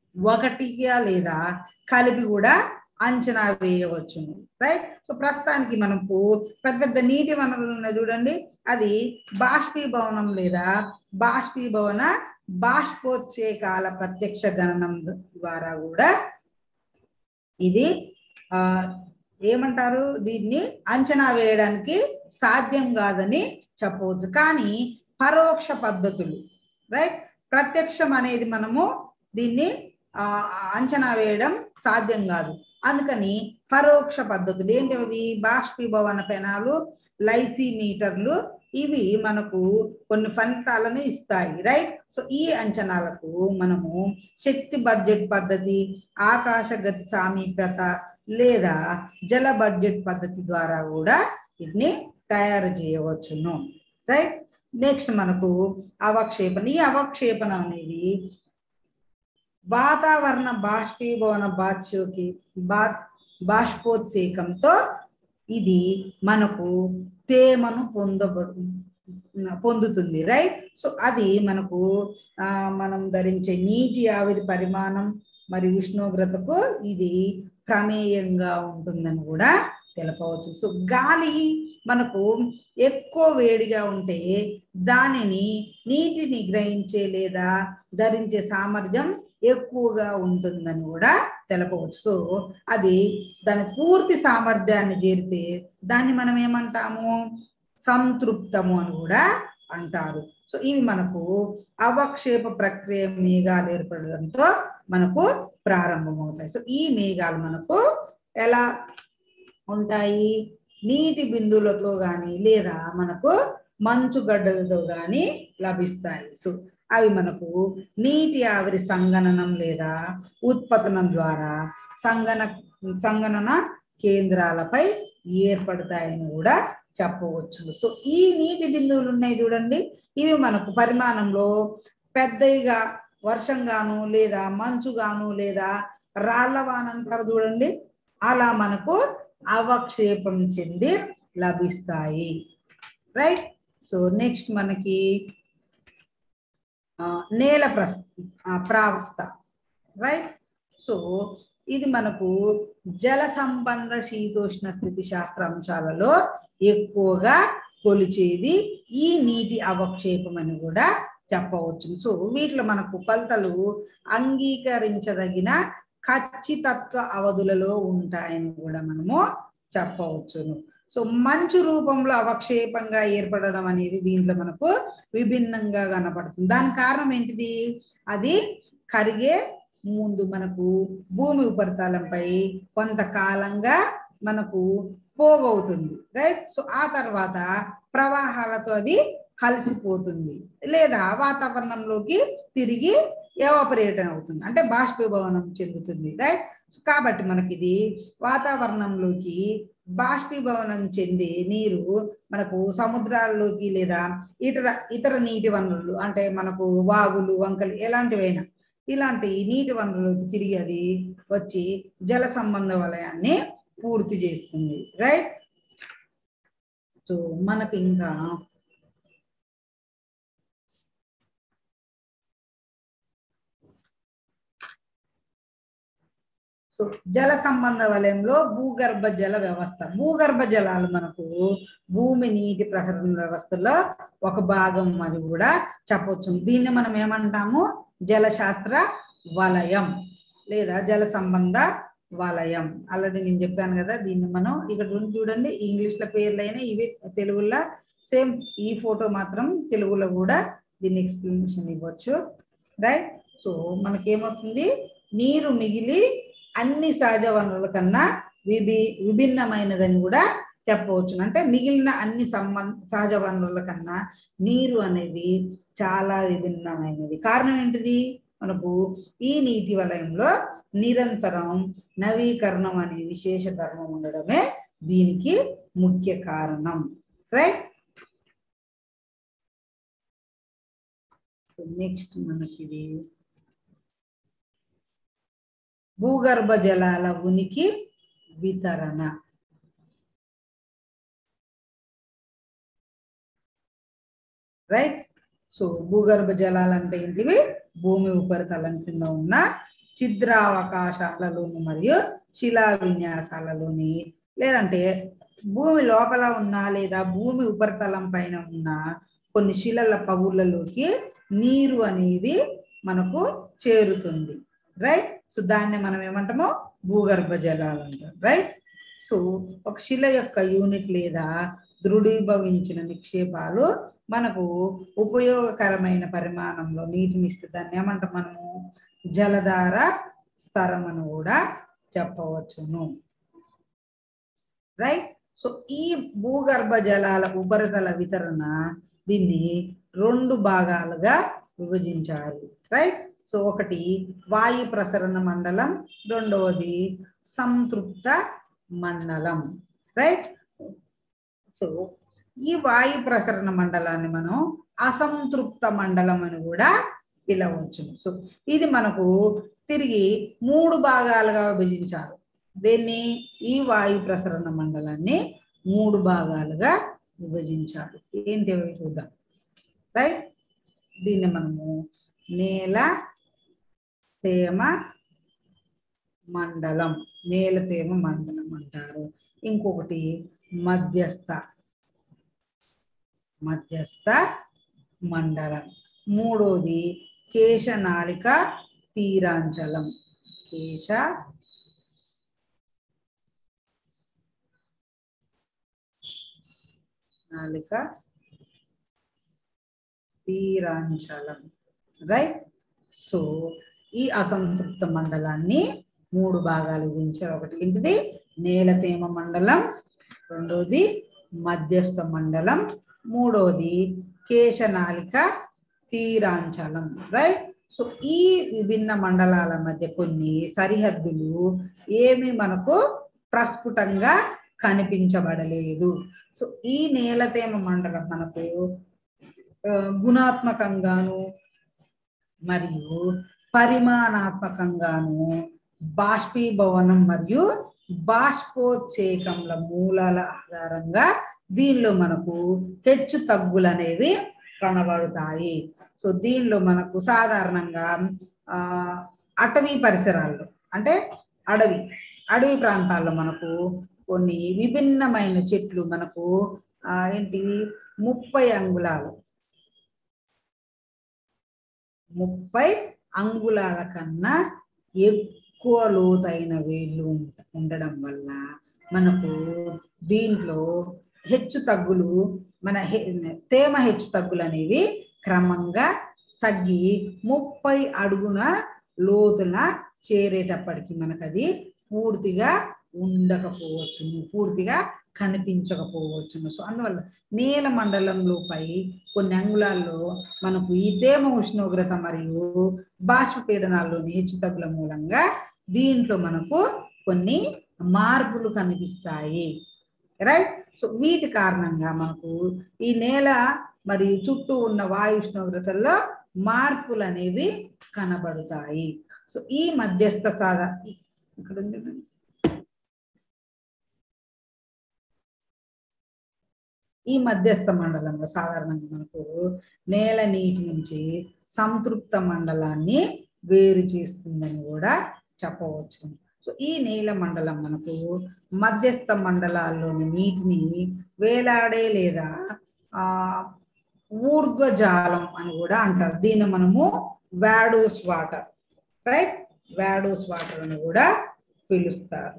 ఒకటిగా లేదా కలిపి కూడా అంచనా వేయవచ్చును. రైట్. సో ప్రస్తుతానికి మనకు పెద్ద పెద్ద నీటి వనరులు ఉన్నాయి చూడండి, అది బాష్పీభవనం లేదా బాష్పీభవన బాష్పోత్సేకాల ప్రత్యక్ష గణనం ద్వారా కూడా ఇది ఆ ఏమంటారు, దీన్ని అంచనా వేయడానికి సాధ్యం కాదని చెప్పవచ్చు. కానీ పరోక్ష పద్ధతులు, రైట్, ప్రత్యక్షం అనేది మనము దీన్ని ఆ అంచనా వేయడం సాధ్యం కాదు. అందుకని పరోక్ష పద్ధతులు ఏంటి అవి, బాష్పీభవన పెనాలు, లైసిమీటర్లు, ఇవి మనకు కొన్ని ఫలితాలను ఇస్తాయి. రైట్. సో ఈ అంచనాలకు మనము శక్తి బడ్జెట్ పద్ధతి, ఆకాశ గతి సామీప్యత లేదా జల బడ్జెట్ పద్ధతి ద్వారా కూడా వీటిని తయారు చేయవచ్చును. రైట్. నెక్స్ట్ మనకు అవక్షేపణ. ఈ అవక్షేపణ అనేది వాతావరణ బాష్పీభవన బాష్పోకి బా బాష్పోత్సేకంతో ఇది మనకు తేమను పొందబడు పొందుతుంది. రైట్. సో అది మనకు ఆ మనం ధరించే నీటి ఆవిరి పరిమాణం మరియు ఉష్ణోగ్రతకు ఇది ప్రమేయంగా ఉంటుందని కూడా తెలపవచ్చు. సో గాలి మనకు ఎక్కువ వేడిగా ఉంటే దానిని నీటిని గ్రహించే లేదా ధరించే సామర్థ్యం ఎక్కువగా ఉంటుందని కూడా తెలపవచ్చు. సో అది దాని పూర్తి సామర్థ్యాన్ని చేరితే దాన్ని మనం ఏమంటాము, సంతృప్తము అని కూడా అంటారు. సో ఇవి మనకు అవక్షేప ప్రక్రియ మేఘాలు ఏర్పడడంతో మనకు ప్రారంభమవుతాయి. సో ఈ మేఘాలు మనకు ఎలా ఉంటాయి, నీటి బిందువులతో కానీ లేదా మనకు మంచు గడ్డలతో కానీ లభిస్తాయి. సో అవి మనకు నీటి ఆవిరి సంగణనం లేదా ఉత్పతనం ద్వారా సంగణ సంగణన కేంద్రాలపై ఏర్పడతాయని కూడా చెప్పవచ్చు. సో ఈ నీటి బిందువులు ఉన్నాయి చూడండి, ఇవి మనకు పరిమాణంలో పెద్దవిగా వర్షంగాను లేదా మంచుగాను లేదా రాళ్లవాన అంటారు చూడండి, అలా మనకు అవక్షేపం చెంది లభిస్తాయి. రైట్. సో నెక్స్ట్ మనకి నేల ప్రస్ ప్రావస్థ. రైట్. సో ఇది మనకు జల సంబంధ శీతోష్ణ స్థితి శాస్త్ర అంశాలలో ఎక్కువగా కొలిచేది ఈ నీటి అవక్షేపం అని కూడా చెప్పవచ్చు. సో వీటిలో మనకు కొలతలు అంగీకరించదగిన ఖచ్చితత్వ అవధులలో ఉంటాయని కూడా మనము చెప్పవచ్చును. సో మంచు రూపంలో అవక్షేపంగా ఏర్పడడం అనేది దీంట్లో మనకు విభిన్నంగా కనపడుతుంది. దాని కారణం ఏంటిది, అది కరిగే ముందు మనకు భూమి ఉపరితలంపై కొంతకాలంగా మనకు పోగవుతుంది. రైట్. సో ఆ తర్వాత ప్రవాహాలతో అది కలిసిపోతుంది లేదా వాతావరణంలోకి తిరిగి ఎవాపరేట్ అవుతుంది, అంటే బాష్పీభవనం చెందుతుంది. రైట్. సో కాబట్టి మనకి ఇది వాతావరణంలోకి బాష్పీభవనం చెంది నీరు మనకు సముద్రాల్లోకి లేదా ఇతర ఇతర నీటి వనరులు అంటే మనకు వాగులు, వంకలు ఎలాంటివైనా ఇలాంటి నీటి వనరులకు తిరిగి అది వచ్చి జల సంబంధ వలయాన్ని పూర్తి చేస్తుంది. రైట్. సో మనకి ఇంకా సో జల సంబంధ వలయంలో భూగర్భ జల వ్యవస్థ. భూగర్భ జలాలు మనకు భూమి నీటి ప్రసరణ వ్యవస్థలో ఒక భాగం అని కూడా చెప్పవచ్చు. దీన్ని మనం ఏమంటాము, జలశాస్త్ర వలయం లేదా జల సంబంధ వలయం. ఆల్రెడీ నేను చెప్పాను కదా, దీన్ని మనం ఇక్కడ చూడండి ఇంగ్లీష్లో పేర్లు అయినా ఇవి తెలుగులో సేమ్. ఈ ఫోటో మాత్రం తెలుగులో కూడా దీన్ని ఎక్స్ప్లెనేషన్ ఇవ్వచ్చు. రైట్. సో మనకేమవుతుంది, నీరు మిగిలి అన్ని సహజ వనరుల కన్నా విభి విభిన్నమైనదని కూడా చెప్పవచ్చు. అంటే మిగిలిన అన్ని సంబంధ సహజ వనరుల కన్నా నీరు అనేది చాలా విభిన్నమైనది. కారణం ఏంటిది, మనకు ఈ నీటి వలయంలో నిరంతరం నవీకరణం అనే విశేష ధర్మం ఉండడమే దీనికి ముఖ్య కారణం. రైట్. సో నెక్స్ట్ మనకి భూగర్భ జలాల ఉనికి వితరణ. రైట్. సో భూగర్భ జలాలు అంటే ఏంటివి, భూమి ఉపరితలం కింద ఉన్న ఛిద్రావకాశాలలోని మరియు శిలా విన్యాసాలలోని లేదంటే భూమి లోపల ఉన్న లేదా భూమి ఉపరితలం పైన ఉన్న కొన్ని శిలల పగుళ్ళలోకి నీరు అనేది మనకు చేరుతుంది, రైట్. సో దాన్ని మనం ఏమంటామో భూగర్భ జలాలు అంటాం, రైట్. సో ఒక శిల యొక్క యూనిట్ లేదా దృఢీభవించిన నిక్షేపాలు మనకు ఉపయోగకరమైన పరిమాణంలో నీటిని ఇస్తే దాన్ని ఏమంటాం మనము జలధార స్థరం అని కూడా చెప్పవచ్చును, రైట్. సో ఈ భూగర్భ జలాల ఉపరితల వితరణ దీన్ని రెండు భాగాలుగా విభజించారు, రైట్. సో ఒకటి వాయు ప్రసరణ మండలం, రెండవది సంతృప్త మండలం, రైట్. సో ఈ వాయు ప్రసరణ మండలాన్ని మనం అసంతృప్త మండలం అని కూడా పిలవచ్చు. సో ఇది మనకు తిరిగి మూడు భాగాలుగా విభజించారు. దీన్ని ఈ వాయు ప్రసరణ మండలాన్ని మూడు భాగాలుగా విభజించారు. ఏంటి చూద్దాం, రైట్. దీన్ని మనము నేల తేమ మండలం, నేల తేమ మండలం అంటారు. ఇంకొకటి మధ్యస్థ మధ్యస్థ మండలం, మూడోది కేశనాళిక తీరాంచలం, కేశ నాళిక తీరాంచలం, రైట్. సో ఈ అసంతృప్త మండలాన్ని మూడు భాగాలు విభజించారు. ఒకటి ఏంటిది నేల తేమ మండలం, రెండోది మధ్యస్థ మండలం, మూడోది కేశనాళిక తీరాంచలం, రైట్. సో ఈ విభిన్న మండలాల మధ్య కొన్ని సరిహద్దులు ఏమి మనకు ప్రస్ఫుటంగా కనిపించబడలేదు. సో ఈ నేల తేమ మండలం మనకు గుణాత్మకంగాను మరియు పరిమాణాత్మకంగాను బాష్పీభవనం మరియు బాష్పోత్సేకముల మూలాల ఆధారంగా దీనిలో మనకు హెచ్చు తగ్గులు అనేవి కనబడతాయి. సో దీనిలో మనకు సాధారణంగా ఆ అటవీ పరిసరాల్లో అంటే అడవి అడవి ప్రాంతాల్లో మనకు కొన్ని విభిన్నమైన చెట్లు మనకు ఆ ఏంటి ముప్పై అంగుళాలు ముప్పై అంగుళాల కన్నా ఎక్కువ లోతైన వేళ్ళు ఉండడం వల్ల మనకు దీంట్లో హెచ్చు తగ్గులు మన తేమ హెచ్చు తగ్గులు అనేవి క్రమంగా తగ్గి ముప్పై అడుగున లోతున చేరేటప్పటికి మనకు అది పూర్తిగా ఉండకపోవచ్చును, పూర్తిగా కనిపించకపోవచ్చును. సో అందువల్ల నేల మండలంలోపై కొన్ని అంగుళాల్లో మనకు ఈ తేమ ఉష్ణోగ్రత మరియు బాష్పపీడనాల్లోని హెచ్చు తగ్గుల మూలంగా దీంట్లో మనకు కొన్ని మార్పులు కనిపిస్తాయి, రైట్. సో వీటి కారణంగా మనకు ఈ నేల మరియు చుట్టూ ఉన్న వాయు ఉష్ణోగ్రతల్లో మార్పులు అనేవి కనబడతాయి. సో ఈ మధ్యస్థ సాధ ఇక్కడ ఈ మధ్యస్థ మండలంలో సాధారణంగా మనకు నేల నీటి నుంచి సంతృప్త మండలాన్ని వేరు చేస్తుందని కూడా చెప్పవచ్చు. సో ఈ నేల మండలం మనకు మధ్యస్థ మండలాల్లోని నీటిని వేలాడే లేదా ఆ ఊర్ధ్వజాలం అని కూడా అంటారు. దీన్ని మనము vadose water, right, vadose water అని కూడా పిలుస్తారు.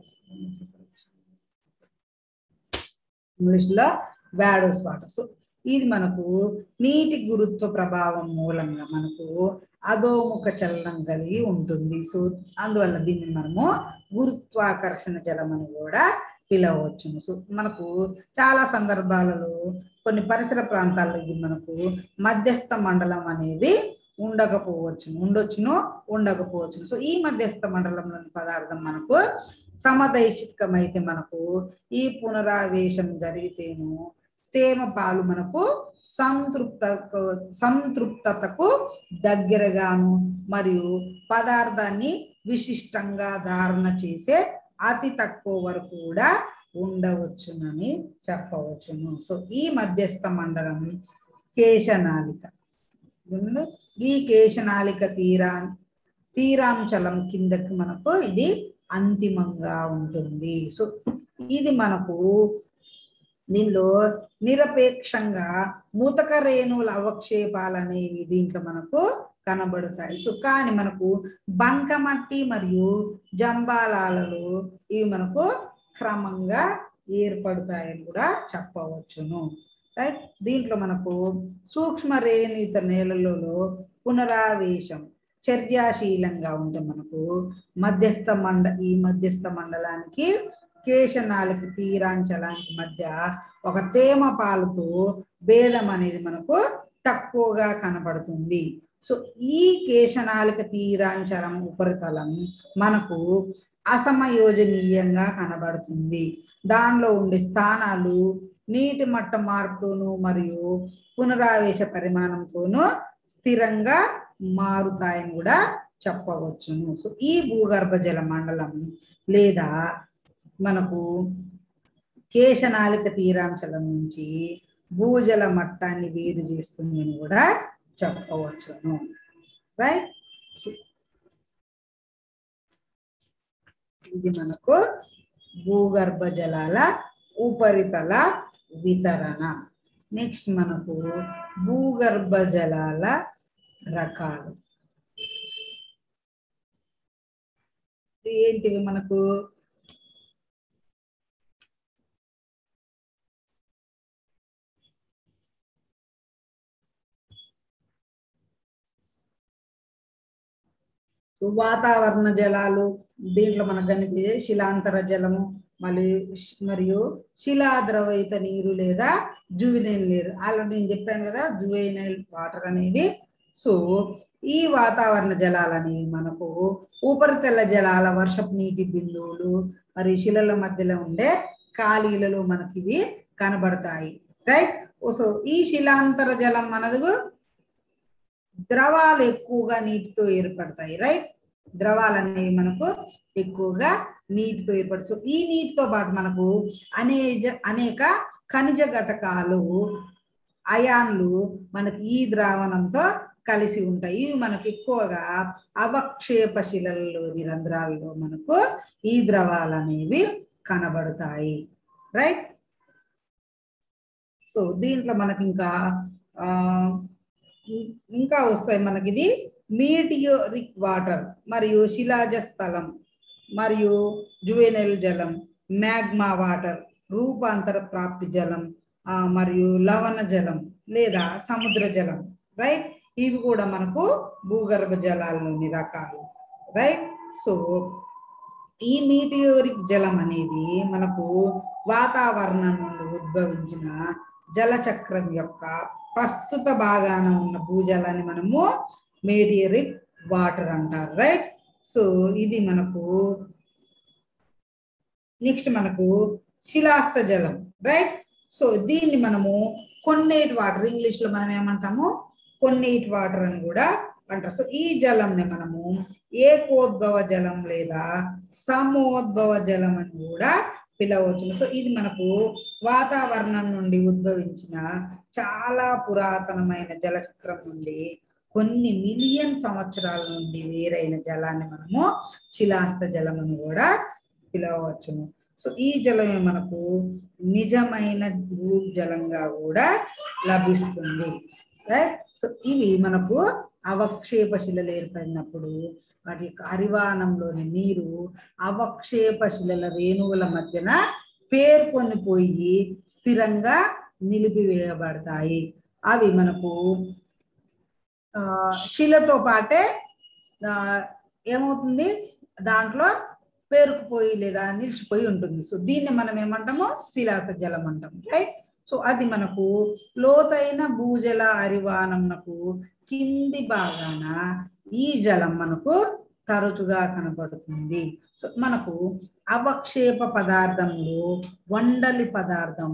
ఇంగ్లీష్ లో వాడోస్ వాటర్. సో ఇది మనకు నీటి గురుత్వ ప్రభావం మూలంగా మనకు అధోముఖ చలనం కలిగి ఉంటుంది. సో అందువల్ల దీన్ని మనము గురుత్వాకర్షణ జలం అని కూడా పిలవచ్చును. సో మనకు చాలా సందర్భాలలో కొన్ని పరిసర ప్రాంతాల్లో ఇది మనకు మధ్యస్థ మండలం అనేది ఉండకపోవచ్చును, ఉండొచ్చును, ఉండకపోవచ్చును. సో ఈ మధ్యస్థ మండలంలోని పదార్థం మనకు సమదైశికమైతే మనకు ఈ పునరావేశం జరిగితేను తేమ పాలు మనకు సంతృప్త సంతృప్తతకు దగ్గరగాను మరియు పదార్థాన్ని విశిష్టంగా ధారణ చేసే అతి తక్కువ వరకు కూడా ఉండవచ్చునని చెప్పవచ్చును. సో ఈ మధ్యస్థ మండలం కేశనాళిక. ఈ కేశనాళిక తీరా తీరాంచలం కిందకి మనకు ఇది అంతిమంగా ఉంటుంది. సో ఇది మనకు దీనిలో నిరపేక్షంగా మూతక రేణువుల అవక్షేపాలు అనేవి దీంట్లో మనకు కనబడతాయి. సో కానీ మనకు బంకమట్టి మరియు జంబాలాలలో ఇవి మనకు క్రమంగా ఏర్పడతాయని కూడా చెప్పవచ్చును. రైట్. దీంట్లో మనకు సూక్ష్మ రేణిత నేలలలో పునరావేశం చర్యాశీలంగా ఉంటే మనకు మధ్యస్థ మండ ఈ మధ్యస్థ మండలానికి కేశనాళిక తీరాంచలానికి మధ్య ఒక తేమ పాలుతో భేదం అనేది మనకు తక్కువగా కనబడుతుంది. సో ఈ కేశనాళిక తీరాంచలం ఉపరితలం మనకు అసమయోజనీయంగా కనబడుతుంది. దానిలో ఉండే స్థానాలు నీటి మట్ట మార్పుతోనూ మరియు పునరావేశ పరిమాణంతోనూ స్థిరంగా మారుతాయని కూడా చెప్పవచ్చును. సో ఈ భూగర్భ జల మండలం లేదా మనకు కేశనాళిక తీరాంచలం నుంచి భూజల మట్టాన్ని వేరు చేస్తుందని కూడా చెప్పవచ్చును. రైట్. ఇది మనకు భూగర్భ జలాల ఉపరితల వితరణ. నెక్స్ట్ మనకు భూగర్భ జలాల రకాలు ఏంటివి మనకు వాతావరణ జలాలు దీంట్లో మనకు కనిపించే శిలాంతర జలము మరియు మరియు శిలాద్రవయిత నీరు లేదా జువెనైల్ నీరు. ఆల్రెడీ నేను చెప్పాను కదా జువెనైల్ వాటర్ అనేది. సో ఈ వాతావరణ జలాలు అనేవి మనకు ఉపరితల జలాల వర్షపు నీటి బిందువులు మరియు శిలల మధ్యలో ఉండే ఖాళీలలో మనకి ఇవి కనబడతాయి. రైట్. సో ఈ శిలాంతర జలం మనకు ద్రవాలు ఎక్కువగా నీటితో ఏర్పడతాయి. రైట్. ద్రవాలు అనేవి మనకు ఎక్కువగా నీటితో ఏర్పడతాయి. సో ఈ నీటితో పాటు మనకు అనేక అనేక ఖనిజ ఘటకాలు అయాన్లు మనకి ఈ ద్రావణంతో కలిసి ఉంటాయి. ఇవి మనకు ఎక్కువగా అవక్షేప శిలల్లోని రంధ్రాల్లో మనకు ఈ ద్రవాలు అనేవి కనబడతాయి. రైట్. సో దీంట్లో మనకి ఇంకా ఆ ఇంకా వస్తాయి మనకి ఇది మీటియోరిక్ వాటర్ మరియు శిలాజ స్థలం మరియు జువెనైల్ జలం, మ్యాగ్మా వాటర్, రూపాంతర ప్రాప్తి జలం మరియు లవణ జలం లేదా సముద్ర జలం. రైట్. ఇవి కూడా మనకు భూగర్భ జలాల్లోని రకాలు. రైట్. సో ఈ మీటియోరిక్ జలం అనేది మనకు వాతావరణం నుండి ఉద్భవించిన జలచక్రం యొక్క ప్రస్తుత భాగాన ఉన్న భూజలాన్ని మనము మీటియోరిక్ వాటర్ అంటారు. రైట్. సో ఇది మనకు నెక్స్ట్ మనకు శిలాస్త జలం. రైట్. సో దీన్ని మనము కొన్నేటి వాటర్, ఇంగ్లీష్ లో మనం ఏమంటాము కొన్నేటి వాటర్ అని కూడా అంటారు. సో ఈ జలంని మనము ఏకోద్భవ జలం లేదా సమోద్భవ జలం అని కూడా పిలవచ్చు. సో ఇది మనకు వాతావరణం నుండి ఉద్భవించిన చాలా పురాతనమైన జలచక్రం నుండి కొన్ని మిలియన్ సంవత్సరాల నుండి వేరైన జలాన్ని మనము శిలాస్త జలం అని కూడా పిలవచ్చును. సో ఈ జలమే మనకు నిజమైన భూ జలంగా కూడా లభిస్తుంది. రైట్. సో ఇవి మనకు అవక్షేప శిలలు ఏర్పడినప్పుడు వాటి యొక్క అరివానంలోని నీరు అవక్షేప శిలల రేణువుల మధ్యన పేర్కొని పోయి స్థిరంగా నిలిపివేయబడతాయి. అవి మనకు ఆ శిలతో పాటే ఆ ఏమవుతుంది దాంట్లో పేరుకుపోయి లేదా నిలిచిపోయి ఉంటుంది. సో దీన్ని మనం ఏమంటాము శిలాత జలం అంటాం. రైట్. సో అది మనకు లోతైన భూజల అరివానంకు కింది భాగాన ఈ జలం మనకు తరచుగా కనబడుతుంది. సో మనకు అవక్షేప పదార్థంలో వండలి పదార్థం.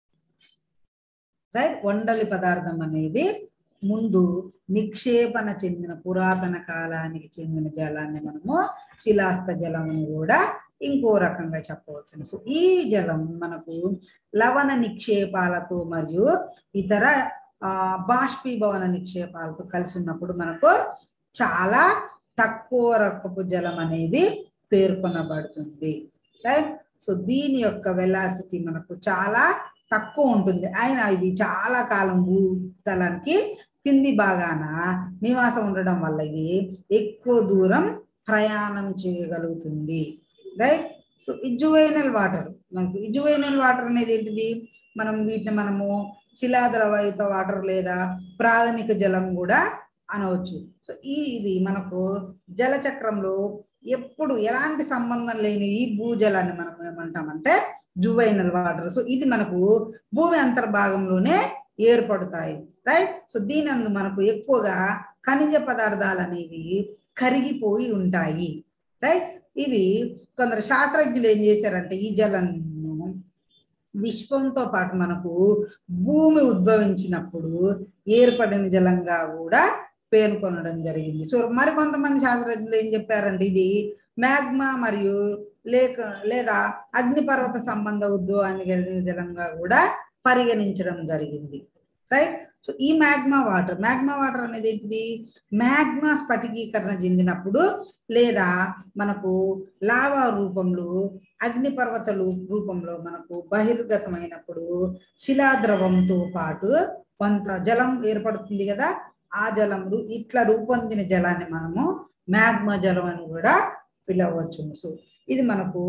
రైట్. వండలి పదార్థం అనేది ముందు నిక్షేపణ చెందిన పురాతన కాలానికి చెందిన జలాన్ని మనము శిలాస్త జలం అని కూడా ఇంకో రకంగా చెప్పవచ్చు. సో ఈ జలం మనకు లవణ నిక్షేపాలతో మరియు ఇతర ఆ బాష్పీభవన నిక్షేపాలతో కలిసి ఉన్నప్పుడు మనకు చాలా తక్కువ రకపు జలం అనేది పేర్కొనబడుతుంది. రైట్. సో దీని యొక్క వెలాసిటీ మనకు చాలా తక్కువ ఉంటుంది. అయినా ఇది చాలా కాలం భూతలానికి కింది భాగాన నివాసం ఉండడం వల్ల ఇది ఎక్కువ దూరం ప్రయాణం చేయగలుగుతుంది. రైట్. సో ఇజువైనల్ వాటర్, మనకు ఇజువైనల్ వాటర్ అనేది ఏంటిది, మనం వీటిని మనము శిలాద్రవయుత వాటర్ లేదా ప్రాథమిక జలం కూడా అనవచ్చు. సో ఈ ఇది మనకు జలచక్రంలో ఎప్పుడు ఎలాంటి సంబంధం లేని ఈ భూజలాన్ని మనం ఏమంటామంటే జువైనల్ వాటర్. సో ఇది మనకు భూమి అంతర్భాగంలోనే ఏర్పడతాయి. రైట్. సో దీనందు మనకు ఎక్కువగా ఖనిజ పదార్థాలు అనేవి కరిగిపోయి ఉంటాయి. రైట్. ఇవి కొందరు శాస్త్రజ్ఞులు ఏం చేశారంటే ఈ జలను విశ్వంతో పాటు మనకు భూమి ఉద్భవించినప్పుడు ఏర్పడిన జలంగా కూడా పేర్కొనడం జరిగింది. సో మరి కొంతమంది శాస్త్రజ్ఞులు ఏం చెప్పారంటే ఇది మ్యాగ్మా మరియు లేక లేదా అగ్నిపర్వత సంబంధ ఉద్భవాన్ని కలిగిన జలంగా కూడా పరిగణించడం జరిగింది. రైట్. సో ఈ మ్యాగ్మా వాటర్ మ్యాగ్మా వాటర్ అనేది ఏంటిది, మ్యాగ్మా స్ఫటికీకరణ చెందినప్పుడు లేదా మనకు లావా రూపంలో అగ్నిపర్వత రూపంలో మనకు బహిర్గతమైనప్పుడు శిలాద్రవంతో పాటు కొంత జలం ఏర్పడుతుంది కదా. ఆ జలములు ఇట్లా రూపొందిన జలాన్ని మనము మ్యాగ్మా జలం అని కూడా పిలవచ్చు. సో ఇది మనకు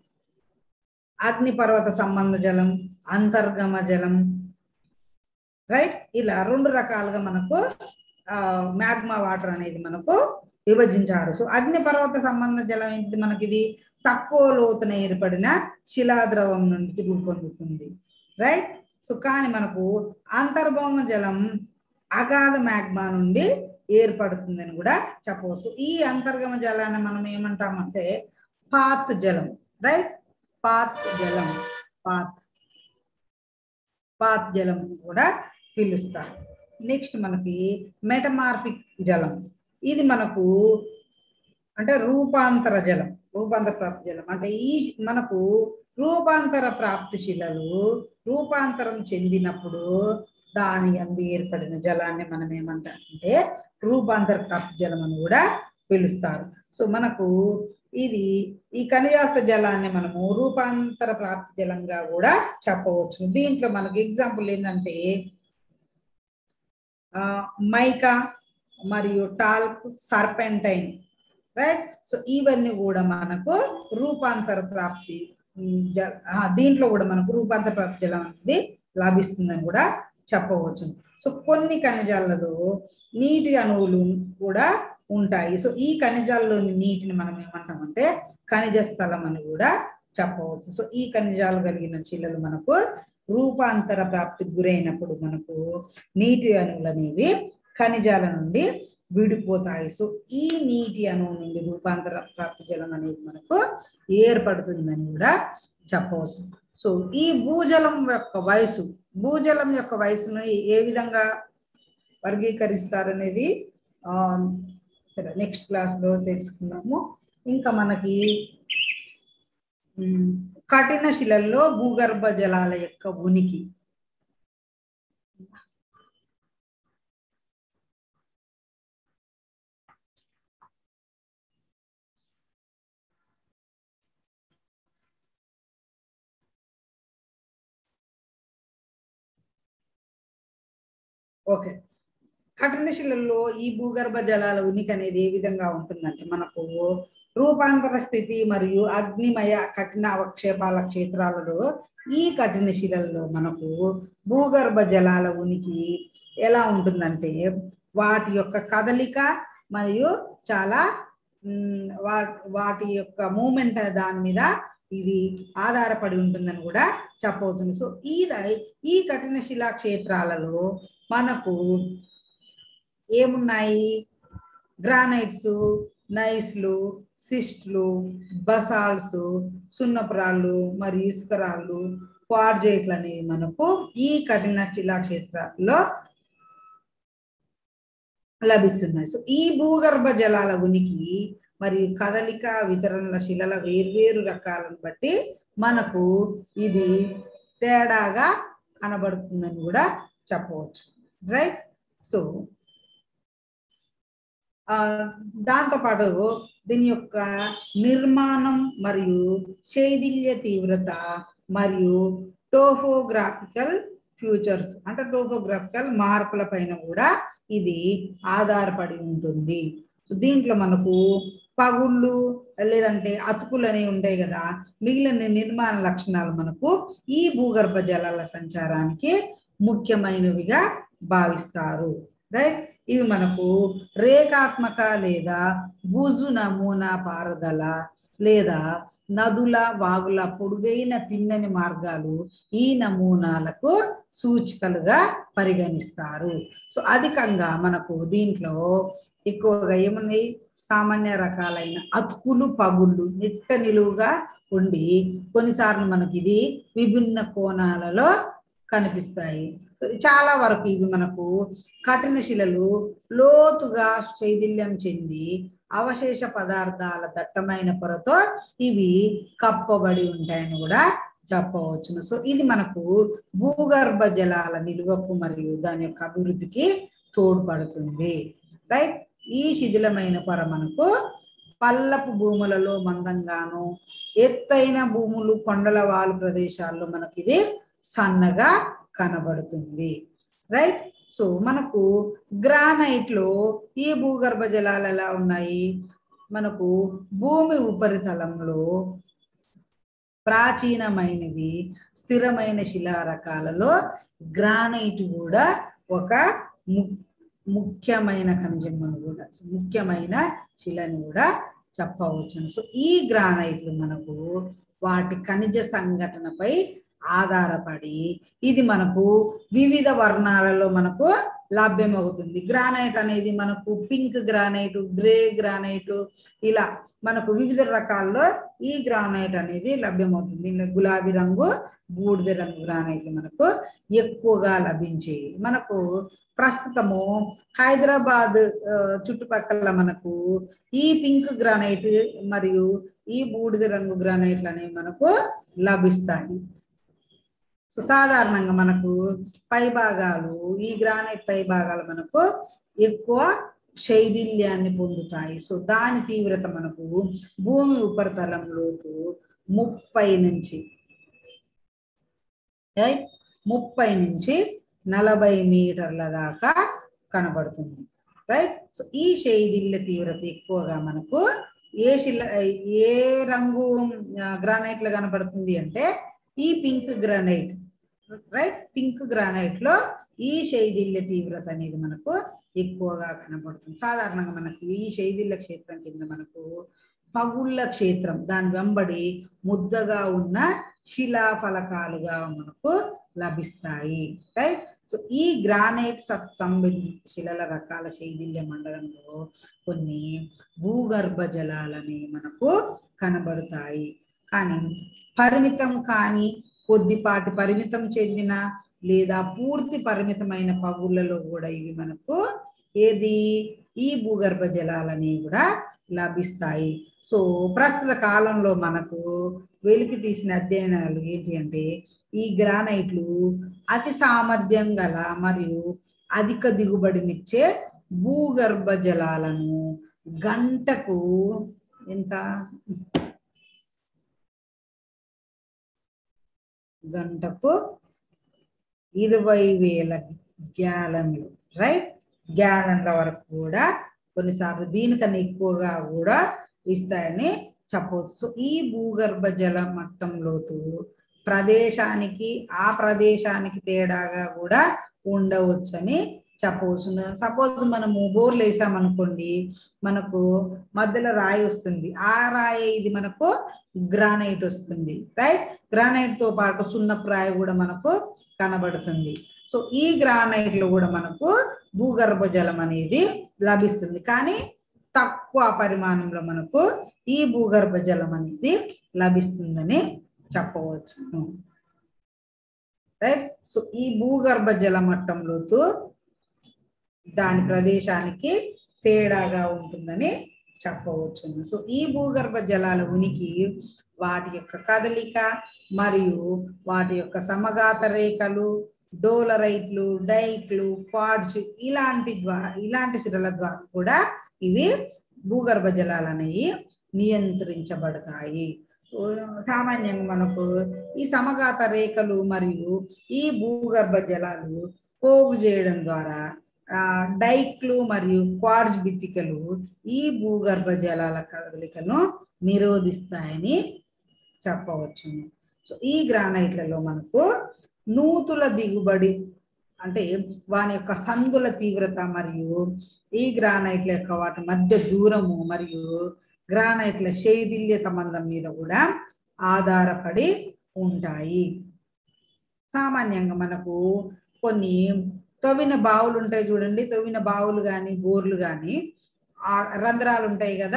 అగ్నిపర్వత సంబంధ జలం, అంతర్గమ జలం. రైట్. ఇలా రెండు రకాలుగా మనకు ఆ మ్యాగ్మా వాటర్ అనేది మనకు విభజించారు. సో అగ్నిపర్వత సంబంధ జలం ఏంటి, మనకి ఇది తక్కువ లోతున ఏర్పడిన శిలాద్రవం నుండి రూపొందుతుంది. రైట్. సో కానీ మనకు అంతర్భౌమ జలం అగాధ మ్యాగ్మా నుండి ఏర్పడుతుందని కూడా చెప్పవచ్చు. ఈ అంతర్గమ జలాన్ని మనం ఏమంటామంటే పాత్ జలం. రైట్. పాత్ జలం పాత్ పాత్ జలం కూడా పిలుస్తారు. నెక్స్ట్ మనకి మెటమార్ఫిక్ జలం. ఇది మనకు అంటే రూపాంతర జలం, రూపాంతర ప్రాప్తి జలం. అంటే ఈ మనకు రూపాంతర ప్రాప్తి శిలలు రూపాంతరం చెందినప్పుడు దాని అందు ఏర్పడిన జలాన్ని మనం ఏమంటామంటే రూపాంతర ప్రాప్తి జలం అని కూడా పిలుస్తారు. సో మనకు ఇది ఈ ఖనిజాస్త జలాన్ని మనము రూపాంతర ప్రాప్తి జలంగా కూడా చెప్పవచ్చు. దీంట్లో మనకు ఎగ్జాంపుల్ ఏంటంటే మైకా మరియు టాల్క్, సర్పెంటైన్. రైట్. సో ఇవన్నీ కూడా మనకు రూపాంతర ప్రాప్తి దీంట్లో కూడా మనకు రూపాంతర ప్రాప్తి జలం అనేది లభిస్తుందని కూడా చెప్పవచ్చు. సో కొన్ని ఖనిజాలలో నీటి అణువులు కూడా ఉంటాయి. సో ఈ ఖనిజాల్లోని నీటిని మనం ఏమంటామంటే ఖనిజ స్థలం అని కూడా చెప్పవచ్చు. సో ఈ ఖనిజాలు కలిగిన శిలలు మనకు రూపాంతర ప్రాప్తికి గురైనప్పుడు మనకు నీటి అణువులు అనేవి ఖనిజాల నుండి విడిపోతాయి. సో ఈ నీటి అణువు నుండి రూపాంతర ప్రాప్తి జలం అనేది మనకు ఏర్పడుతుందని కూడా చెప్పవచ్చు. సో ఈ భూజలం యొక్క వయసు భూజలం యొక్క వయసును ఏ విధంగా వర్గీకరిస్తారనేది ఆ సరే నెక్స్ట్ క్లాస్ లో తెలుసుకున్నాము. ఇంకా మనకి కఠిన శిలల్లో భూగర్భ జలాల యొక్క ఉనికి. ఓకే. కఠిన శిలల్లో ఈ భూగర్భ జలాల ఉనికి అనేది ఏ విధంగా ఉంటుందంటే మనకు రూపాంతర స్థితి మరియు అగ్నిమయ కఠిన అవక్షేపాల క్షేత్రాలలో ఈ కఠిన శిలల్లో మనకు భూగర్భ జలాల ఉనికి ఎలా ఉంటుందంటే వాటి యొక్క కదలిక మరియు చాలా వాటి యొక్క మూమెంట్ దాని మీద ఇది ఆధారపడి ఉంటుందని కూడా చెప్పవచ్చు. సో ఈ ఈ కఠిన శిలా క్షేత్రాలలో మనకు ఏమున్నాయి, గ్రానైట్స్, నైస్లు, సిస్ట్లు, బసాల్ట్స్, సున్నపురాళ్ళు మరియు ఇసుకరాళ్ళు, క్వార్జైట్లు అనేవి మనకు ఈ కఠిన శిలా క్షేత్రాల్లో లభిస్తున్నాయి. సో ఈ భూగర్భ జలాల ఉనికి మరియు కదలిక వితరణల శిలల వేర్వేరు రకాలను బట్టి మనకు ఇది తేడాగా కనబడుతుందని కూడా చెప్పవచ్చు. రైట్. సో ఆ దాంతోపాటు దీని యొక్క నిర్మాణం మరియు శైథిల్య తీవ్రత మరియు టోపోగ్రాఫికల్ ఫ్యూచర్స్ అంటే టోపోగ్రాఫికల్ మార్పుల పైన కూడా ఇది ఆధారపడి ఉంటుంది. సో దీంట్లో మనకు పగుళ్ళు లేదంటే అతుకులు అనేవి ఉంటాయి కదా, మిగిలిన నిర్మాణ లక్షణాలు మనకు ఈ భూగర్భ జలాల సంచారానికి ముఖ్యమైనవిగా భావిస్తారు. రైట్, ఇవి మనకు రేఖాత్మక లేదా బుజు నమూనా పారుదల లేదా నదుల వాగుల పొడుగైన తిన్నని మార్గాలు ఈ నమూనాలకు సూచికలుగా పరిగణిస్తారు. సో అధికంగా మనకు దీంట్లో ఎక్కువగా ఏముంది, సామాన్య రకాలైన అతుకులు పగుళ్ళు నిట్ట నిలువుగా ఉండి కొన్నిసార్లు మనకి ఇది విభిన్న కోణాలలో కనిపిస్తాయి. చాలా వరకు ఇవి మనకు కఠిన శిలలు లోతుగా శైథిల్యం చెంది అవశేష పదార్థాల దట్టమైన పొరతో ఇవి కప్పబడి ఉంటాయని కూడా చెప్పవచ్చును. సో ఇది మనకు భూగర్భ జలాల నిల్వకు మరియు దాని యొక్క అభివృద్ధికి తోడ్పడుతుంది. రైట్, ఈ శిథిలమైన పొర మనకు పల్లపు భూములలో మందంగాను, ఎత్తైన భూములు కొండల వాలు ప్రదేశాల్లో మనకి ఇది సన్నగా కనబడుతుంది. రైట్, సో మనకు గ్రానైట్ లో ఈ భూగర్భ జలాలు ఎలా ఉన్నాయి, మనకు భూమి ఉపరితలంలో ప్రాచీనమైనది స్థిరమైన శిలా రకాలలో గ్రానైట్ కూడా ఒక ముఖ్యమైన ఖనిజం కూడా ముఖ్యమైన శిలని కూడా చెప్పవచ్చును. సో ఈ గ్రానైట్లు మనకు వాటి ఖనిజ సంఘటనపై ఆధారపడి ఇది మనకు వివిధ వర్ణాలలో మనకు లభ్యమవుతుంది. గ్రానైట్ అనేది మనకు పింక్ గ్రానైట్, గ్రే గ్రానైట్, ఇలా మనకు వివిధ రకాల్లో ఈ గ్రానైట్ అనేది లభ్యమవుతుంది. గులాబీ రంగు, బూడిద రంగు గ్రానైట్లు మనకు ఎక్కువగా లభించేవి. మనకు ప్రస్తుతము హైదరాబాద్ చుట్టుపక్కల మనకు ఈ పింక్ గ్రానైట్ మరియు ఈ బూడిద రంగు గ్రానైట్లు అనేవి మనకు లభిస్తాయి. సో సాధారణంగా మనకు పై భాగాలు ఈ గ్రానైట్ పై భాగాలు మనకు ఎక్కువ శైథిల్యాన్ని పొందుతాయి. సో దాని తీవ్రత మనకు భూమి ఉపరితలంలోకి ముప్పై నుంచి ముప్పై నుంచి నలభై మీటర్ల దాకా కనబడుతుంది. రైట్, సో ఈ శైథిల్య తీవ్రత ఎక్కువగా మనకు ఏ శిల ఏ రంగు గ్రానైట్లు కనబడుతుంది అంటే ఈ pink granite. Right, pink granite లో ఈ శైథిల్య తీవ్రత అనేది మనకు ఎక్కువగా కనబడుతుంది. సాధారణంగా మనకు ఈ శైథిల్య క్షేత్రం కింద మనకు పగుళ్ళ క్షేత్రం, దాని వెంబడి ముద్దగా ఉన్న శిలా ఫలకాలుగా మనకు లభిస్తాయి. రైట్, సో ఈ గ్రానైట్ సంబంధిత శిలల రకాల శైథిల్య మండలంలో కొన్ని భూగర్భ జలాలని మనకు కనబడతాయి. కానీ పరిమితం కానీ కొద్దిపాటి పరిమితం చెందిన లేదా పూర్తి పరిమితమైన పగుళ్ళలో కూడా ఇవి మనకు ఏది ఈ భూగర్భ జలాలని కూడా లభిస్తాయి. సో ప్రస్తుత కాలంలో మనకు వెలికి తీసిన అధ్యయనాలు ఏంటి అంటే ఈ గ్రానైట్లు అతి సామర్థ్యం గల మరియు అధిక దిగుబడినిచ్చే భూగర్భ జలాలను గంటకు ఎంత గంటకు ఇరవై వేల గ్యాలన్లు రైట్ గ్యాలన్ల వరకు కూడా కొన్నిసార్లు దీనికన్నా ఎక్కువగా కూడా ఇస్తాయని చెప్పవచ్చు. సో ఈ భూగర్భ జల మట్టం లోతు ప్రదేశానికి ఆ ప్రదేశానికి తేడాగా కూడా ఉండవచ్చని చెప్పవచ్చు. సపోజ్ మనము బోర్లు వేసామనుకోండి, మనకు మధ్యలో రాయి వస్తుంది, ఆ రాయి ఇది మనకు గ్రానైట్ వస్తుంది. రైట్, గ్రానైట్ తో పాటు సున్నపు రాయి కూడా మనకు కనబడుతుంది. సో ఈ గ్రానైట్ లో కూడా మనకు భూగర్భ జలం అనేది లభిస్తుంది, కానీ తక్కువ పరిమాణంలో మనకు ఈ భూగర్భ జలం అనేది లభిస్తుందని చెప్పవచ్చు. రైట్, సో ఈ భూగర్భ జల మట్టంలోతు దాని ప్రదేశానికి తేడాగా ఉంటుందని చెప్పవచ్చు. సో ఈ భూగర్భ జలాల ఉనికి వాటి యొక్క కదలిక మరియు వాటి యొక్క సమఘాత రేఖలు, డోలరైట్లు, డైక్లు, క్వార్ట్జ్ ఇలాంటి ద్వారా ఇలాంటి శిలల ద్వారా కూడా ఇవి భూగర్భ జలాలు అనేవి నియంత్రించబడతాయి. సామాన్యంగా మనకు ఈ సమఘాత రేఖలు మరియు ఈ భూగర్భ జలాలు పోగు చేయడం ద్వారా డైక్లు మరియు క్వార్ట్జ్ బిత్తికలు ఈ భూగర్భ జలాల కదలికను నిరోధిస్తాయని చెప్పవచ్చు. సో ఈ గ్రానైట్లలో మనకు నూతుల దిగుబడి అంటే వాని యొక్క సందుల తీవ్రత మరియు ఈ గ్రానైట్ల యొక్క వాటి మధ్య దూరము మరియు గ్రానైట్ల శైథిల్యత మందం మీద కూడా ఆధారపడి ఉంటాయి. సామాన్యంగా మనకు కొన్ని తవ్విన బావులు ఉంటాయి చూడండి, తవ్విన బావులు కానీ బోర్లు కానీ ఆ రంధ్రాలు ఉంటాయి కదా,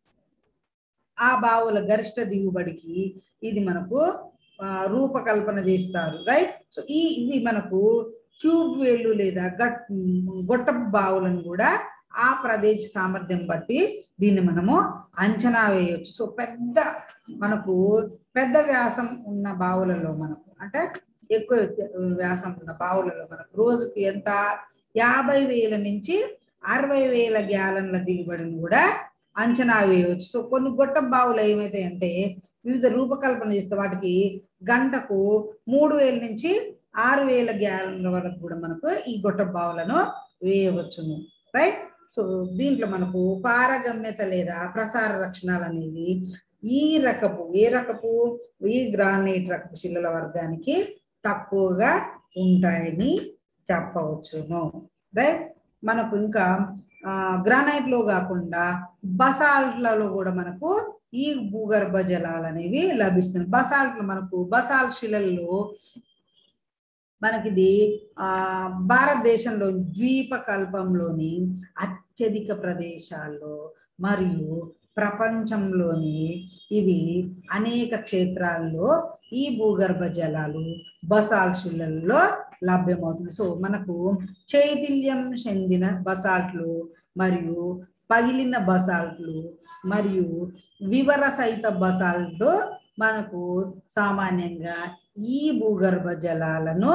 ఆ బావుల గరిష్ట దిగుబడికి ఇది మనకు రూపకల్పన చేస్తారు, రైట్. సో ఈ ఇవి మనకు ట్యూబ్ వేళ్ళు లేదా గట్ గొట్టపు బావులను కూడా ఆ ప్రదేశ సామర్థ్యం బట్టి దీన్ని మనము అంచనా వేయవచ్చు. సో పెద్ద మనకు పెద్ద వ్యాసం ఉన్న బావులలో మనకు అంటే ఎక్కువ వ్యాసం ఉన్న బావులలో మనకు రోజుకి ఎంత యాభై వేల నుంచి అరవై వేల గ్యాలన్ల దిగుబడిని కూడా అంచనా వేయవచ్చు. సో కొన్ని గొట్ట బావులు ఏమైతే అంటే వివిధ రూపకల్పన చేస్తే వాటికి గంటకు మూడు వేల నుంచి ఆరు వేల గ్యాలన్ల వరకు కూడా మనకు ఈ గొట్ట బావులను వేయవచ్చును, రైట్. సో దీంట్లో మనకు పారగమ్యత లేదా ప్రసార లక్షణాలు అనేవి ఈ రకపు ఏ రకపు ఈ గ్రానైట్ రకపు శిలల వర్గానికి తక్కువగా ఉంటాయని చెప్పవచ్చును, రైట్. మనకు ఇంకా గ్రానైట్ లో కాకుండా బసాల్ట్లలో కూడా మనకు ఈ భూగర్భ జలాలు అనేవి లభిస్తున్నాయి. బసాల్ట్ మనకు బసాల్ట్ శిలల్లో మనకిది ఆ భారతదేశంలో ద్వీపకల్పంలోని అత్యధిక ప్రదేశాల్లో మరియు ప్రపంచంలోని ఇవి అనేక క్షేత్రాల్లో ఈ భూగర్భ జలాలు బసాల్ట్ శిలల్లో లభ్యమవుతుంది. సో మనకు చైథిల్యం చెందిన బసాల్ట్లు మరియు పగిలిన బసాల్ట్లు మరియు వివర సహిత బసాల్ట్ మనకు సామాన్యంగా ఈ భూగర్భ జలాలను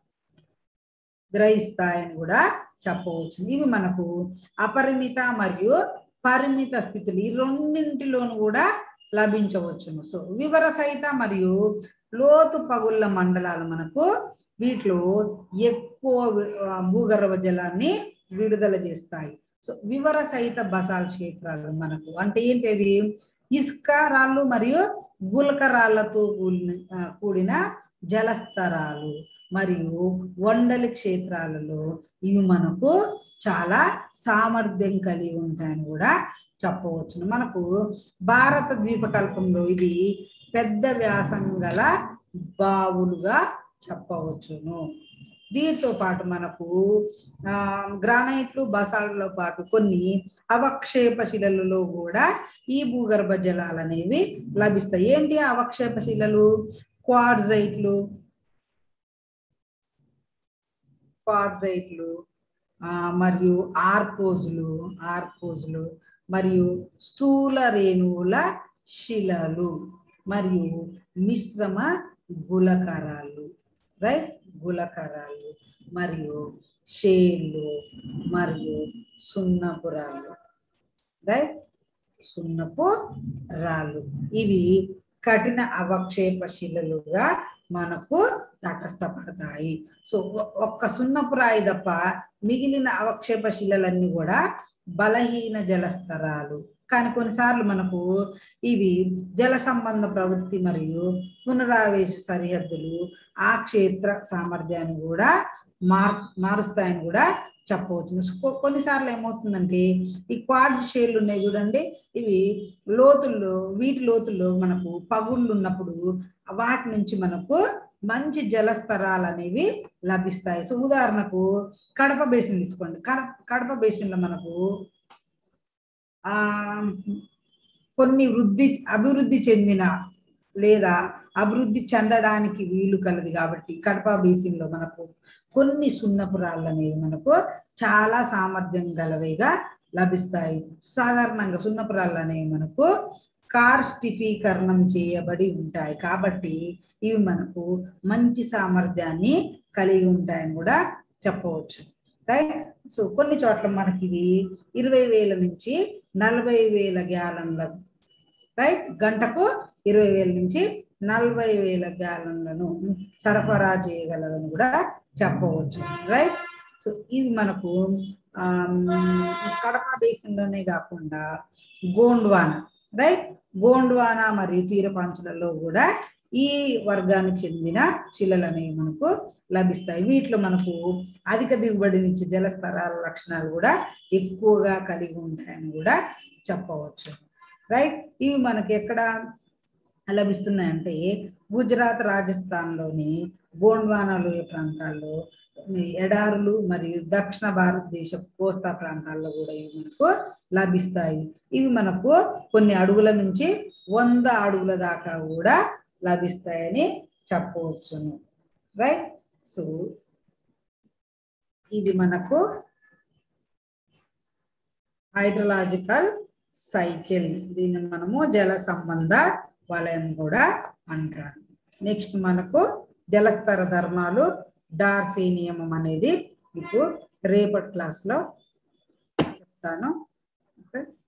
గ్రహిస్తాయని కూడా చెప్పవచ్చు. ఇవి మనకు అపరిమిత మరియు పరిమిత స్థితులు ఈ రెండింటిలోనూ కూడా లభించవచ్చును. సో వివర సహిత మరియు లోతు పగుళ్ళ మండలాలు మనకు వీటిలో ఎక్కువ భూగర్భ జలాన్ని విడుదల చేస్తాయి. సో వివర సహిత బసాల్ట్ క్షేత్రాలు మనకు అంటే ఏంటివి ఇసుక రాళ్ళు మరియు గులక రాళ్లతో కూడిన కూడిన జలస్థరాలు మరియు వండలి క్షేత్రాలలో ఇవి మనకు చాలా సామర్థ్యం కలిగి ఉంటాయని కూడా చెప్పవచ్చును. మనకు భారత ద్వీపకల్పంలో ఇది పెద్ద వ్యాసం గల బావులుగా చెప్పవచ్చును. దీంతో పాటు మనకు ఆ గ్రానైట్లు బసాల్ట్తో పాటు కొన్ని అవక్షేప శిలలలో కూడా ఈ భూగర్భ జలాలు అనేవి లభిస్తాయి. ఏంటి అవక్షేప శిలలు? క్వార్ట్జైట్లు క్వార్ట్జైట్లు ఆ మరియు ఆర్కోజులు ఆర్కోజులు మరియు స్థూల రేణువుల శిలలు మరియు మిశ్రమ గులకరాలు, రైట్. గులకరాలు మరియు షేళ్ళు మరియు సున్నపు రాళ్ళు, రైట్. సున్నపు రాళ్ళు ఇవి కఠిన అవక్షేప శిలలుగా మనకు తటస్థపడతాయి. సో ఒక్క సున్నపు రాయి తప్ప మిగిలిన అవక్షేప శిలలన్నీ కూడా బలహీన జలస్థరాలు. కానీ కొన్నిసార్లు మనకు ఇవి జల సంబంధ ప్రవృత్తి మరియు పునరావేశ సరిహద్దులు ఆ క్షేత్ర సామర్థ్యాన్ని కూడా మార్ మారుస్తాయని కూడా చెప్పవచ్చు. కొన్నిసార్లు ఏమవుతుందంటే ఈ క్వార్ట్జ్ షేర్లు ఉన్నాయి చూడండి, ఇవి లోతుల్లో వీటి లోతుల్లో మనకు పగుళ్ళు ఉన్నప్పుడు వాటి నుంచి మనకు మంచి జలస్థరాలు అనేవి లభిస్తాయి. సో ఉదాహరణకు కడప బేసిన్ తీసుకోండి. కడప బేసిన్లో మనకు ఆ కొన్ని వృద్ధి అభివృద్ధి చెందిన లేదా అభివృద్ధి చెందడానికి వీలు కలది కాబట్టి కడప బేసిన్లో మనకు కొన్ని సున్నపు రాళ్ళు అనేవి మనకు చాలా సామర్థ్యం గలవిగా లభిస్తాయి. సాధారణంగా సున్నపు రాళ్ళు అనేవి మనకు కార్స్టిఫీకరణం చేయబడి ఉంటాయి కాబట్టి ఇవి మనకు మంచి సామర్థ్యాన్ని కలిగి ఉంటాయని కూడా చెప్పవచ్చు. రైట్. సో కొన్ని చోట్ల మనకి ఇది ఇరవై వేల నుంచి నలభై వేల గ్యాలన్ల, రైట్, గంటకు ఇరవై వేల నుంచి నలభై వేల గ్యాలన్లను సరఫరా చేయగలదని కూడా చెప్పవచ్చు, రైట్. సో ఇది మనకు కడప బేసిన్లోనే కాకుండా గోండ్వానా, రైట్, గోండ్వానా మరియు తీరపాంచులలో కూడా ఈ వర్గానికి చెందిన చిల్లలు అనేవి మనకు లభిస్తాయి. వీటిలో మనకు అధిక దిగుబడి నుంచి జలస్థరాల లక్షణాలు కూడా ఎక్కువగా కలిగి ఉంటాయని కూడా చెప్పవచ్చు, రైట్. ఇవి మనకి ఎక్కడ లభిస్తున్నాయంటే గుజరాత్, రాజస్థాన్లోని గోండ్వానా లోయ ప్రాంతాల్లో, ఎడారులు మరియు దక్షిణ భారతదేశ కోస్తా ప్రాంతాల్లో కూడా ఇవి మనకు లభిస్తాయి. ఇవి మనకు కొన్ని అడుగుల నుంచి వంద అడుగుల దాకా కూడా లభిస్తాయని చెప్పవచ్చును, రైట్. సో ఇది మనకు హైడ్రలాజికల్ సైకిల్, దీన్ని మనము జల సంబంధ వలయం కూడా అంటారు. నెక్స్ట్ మనకు జలస్తర ధర్మాలు, డార్సీ నియమం అనేది మీకు రేపటి క్లాస్లో చెప్తాను. ఓకే.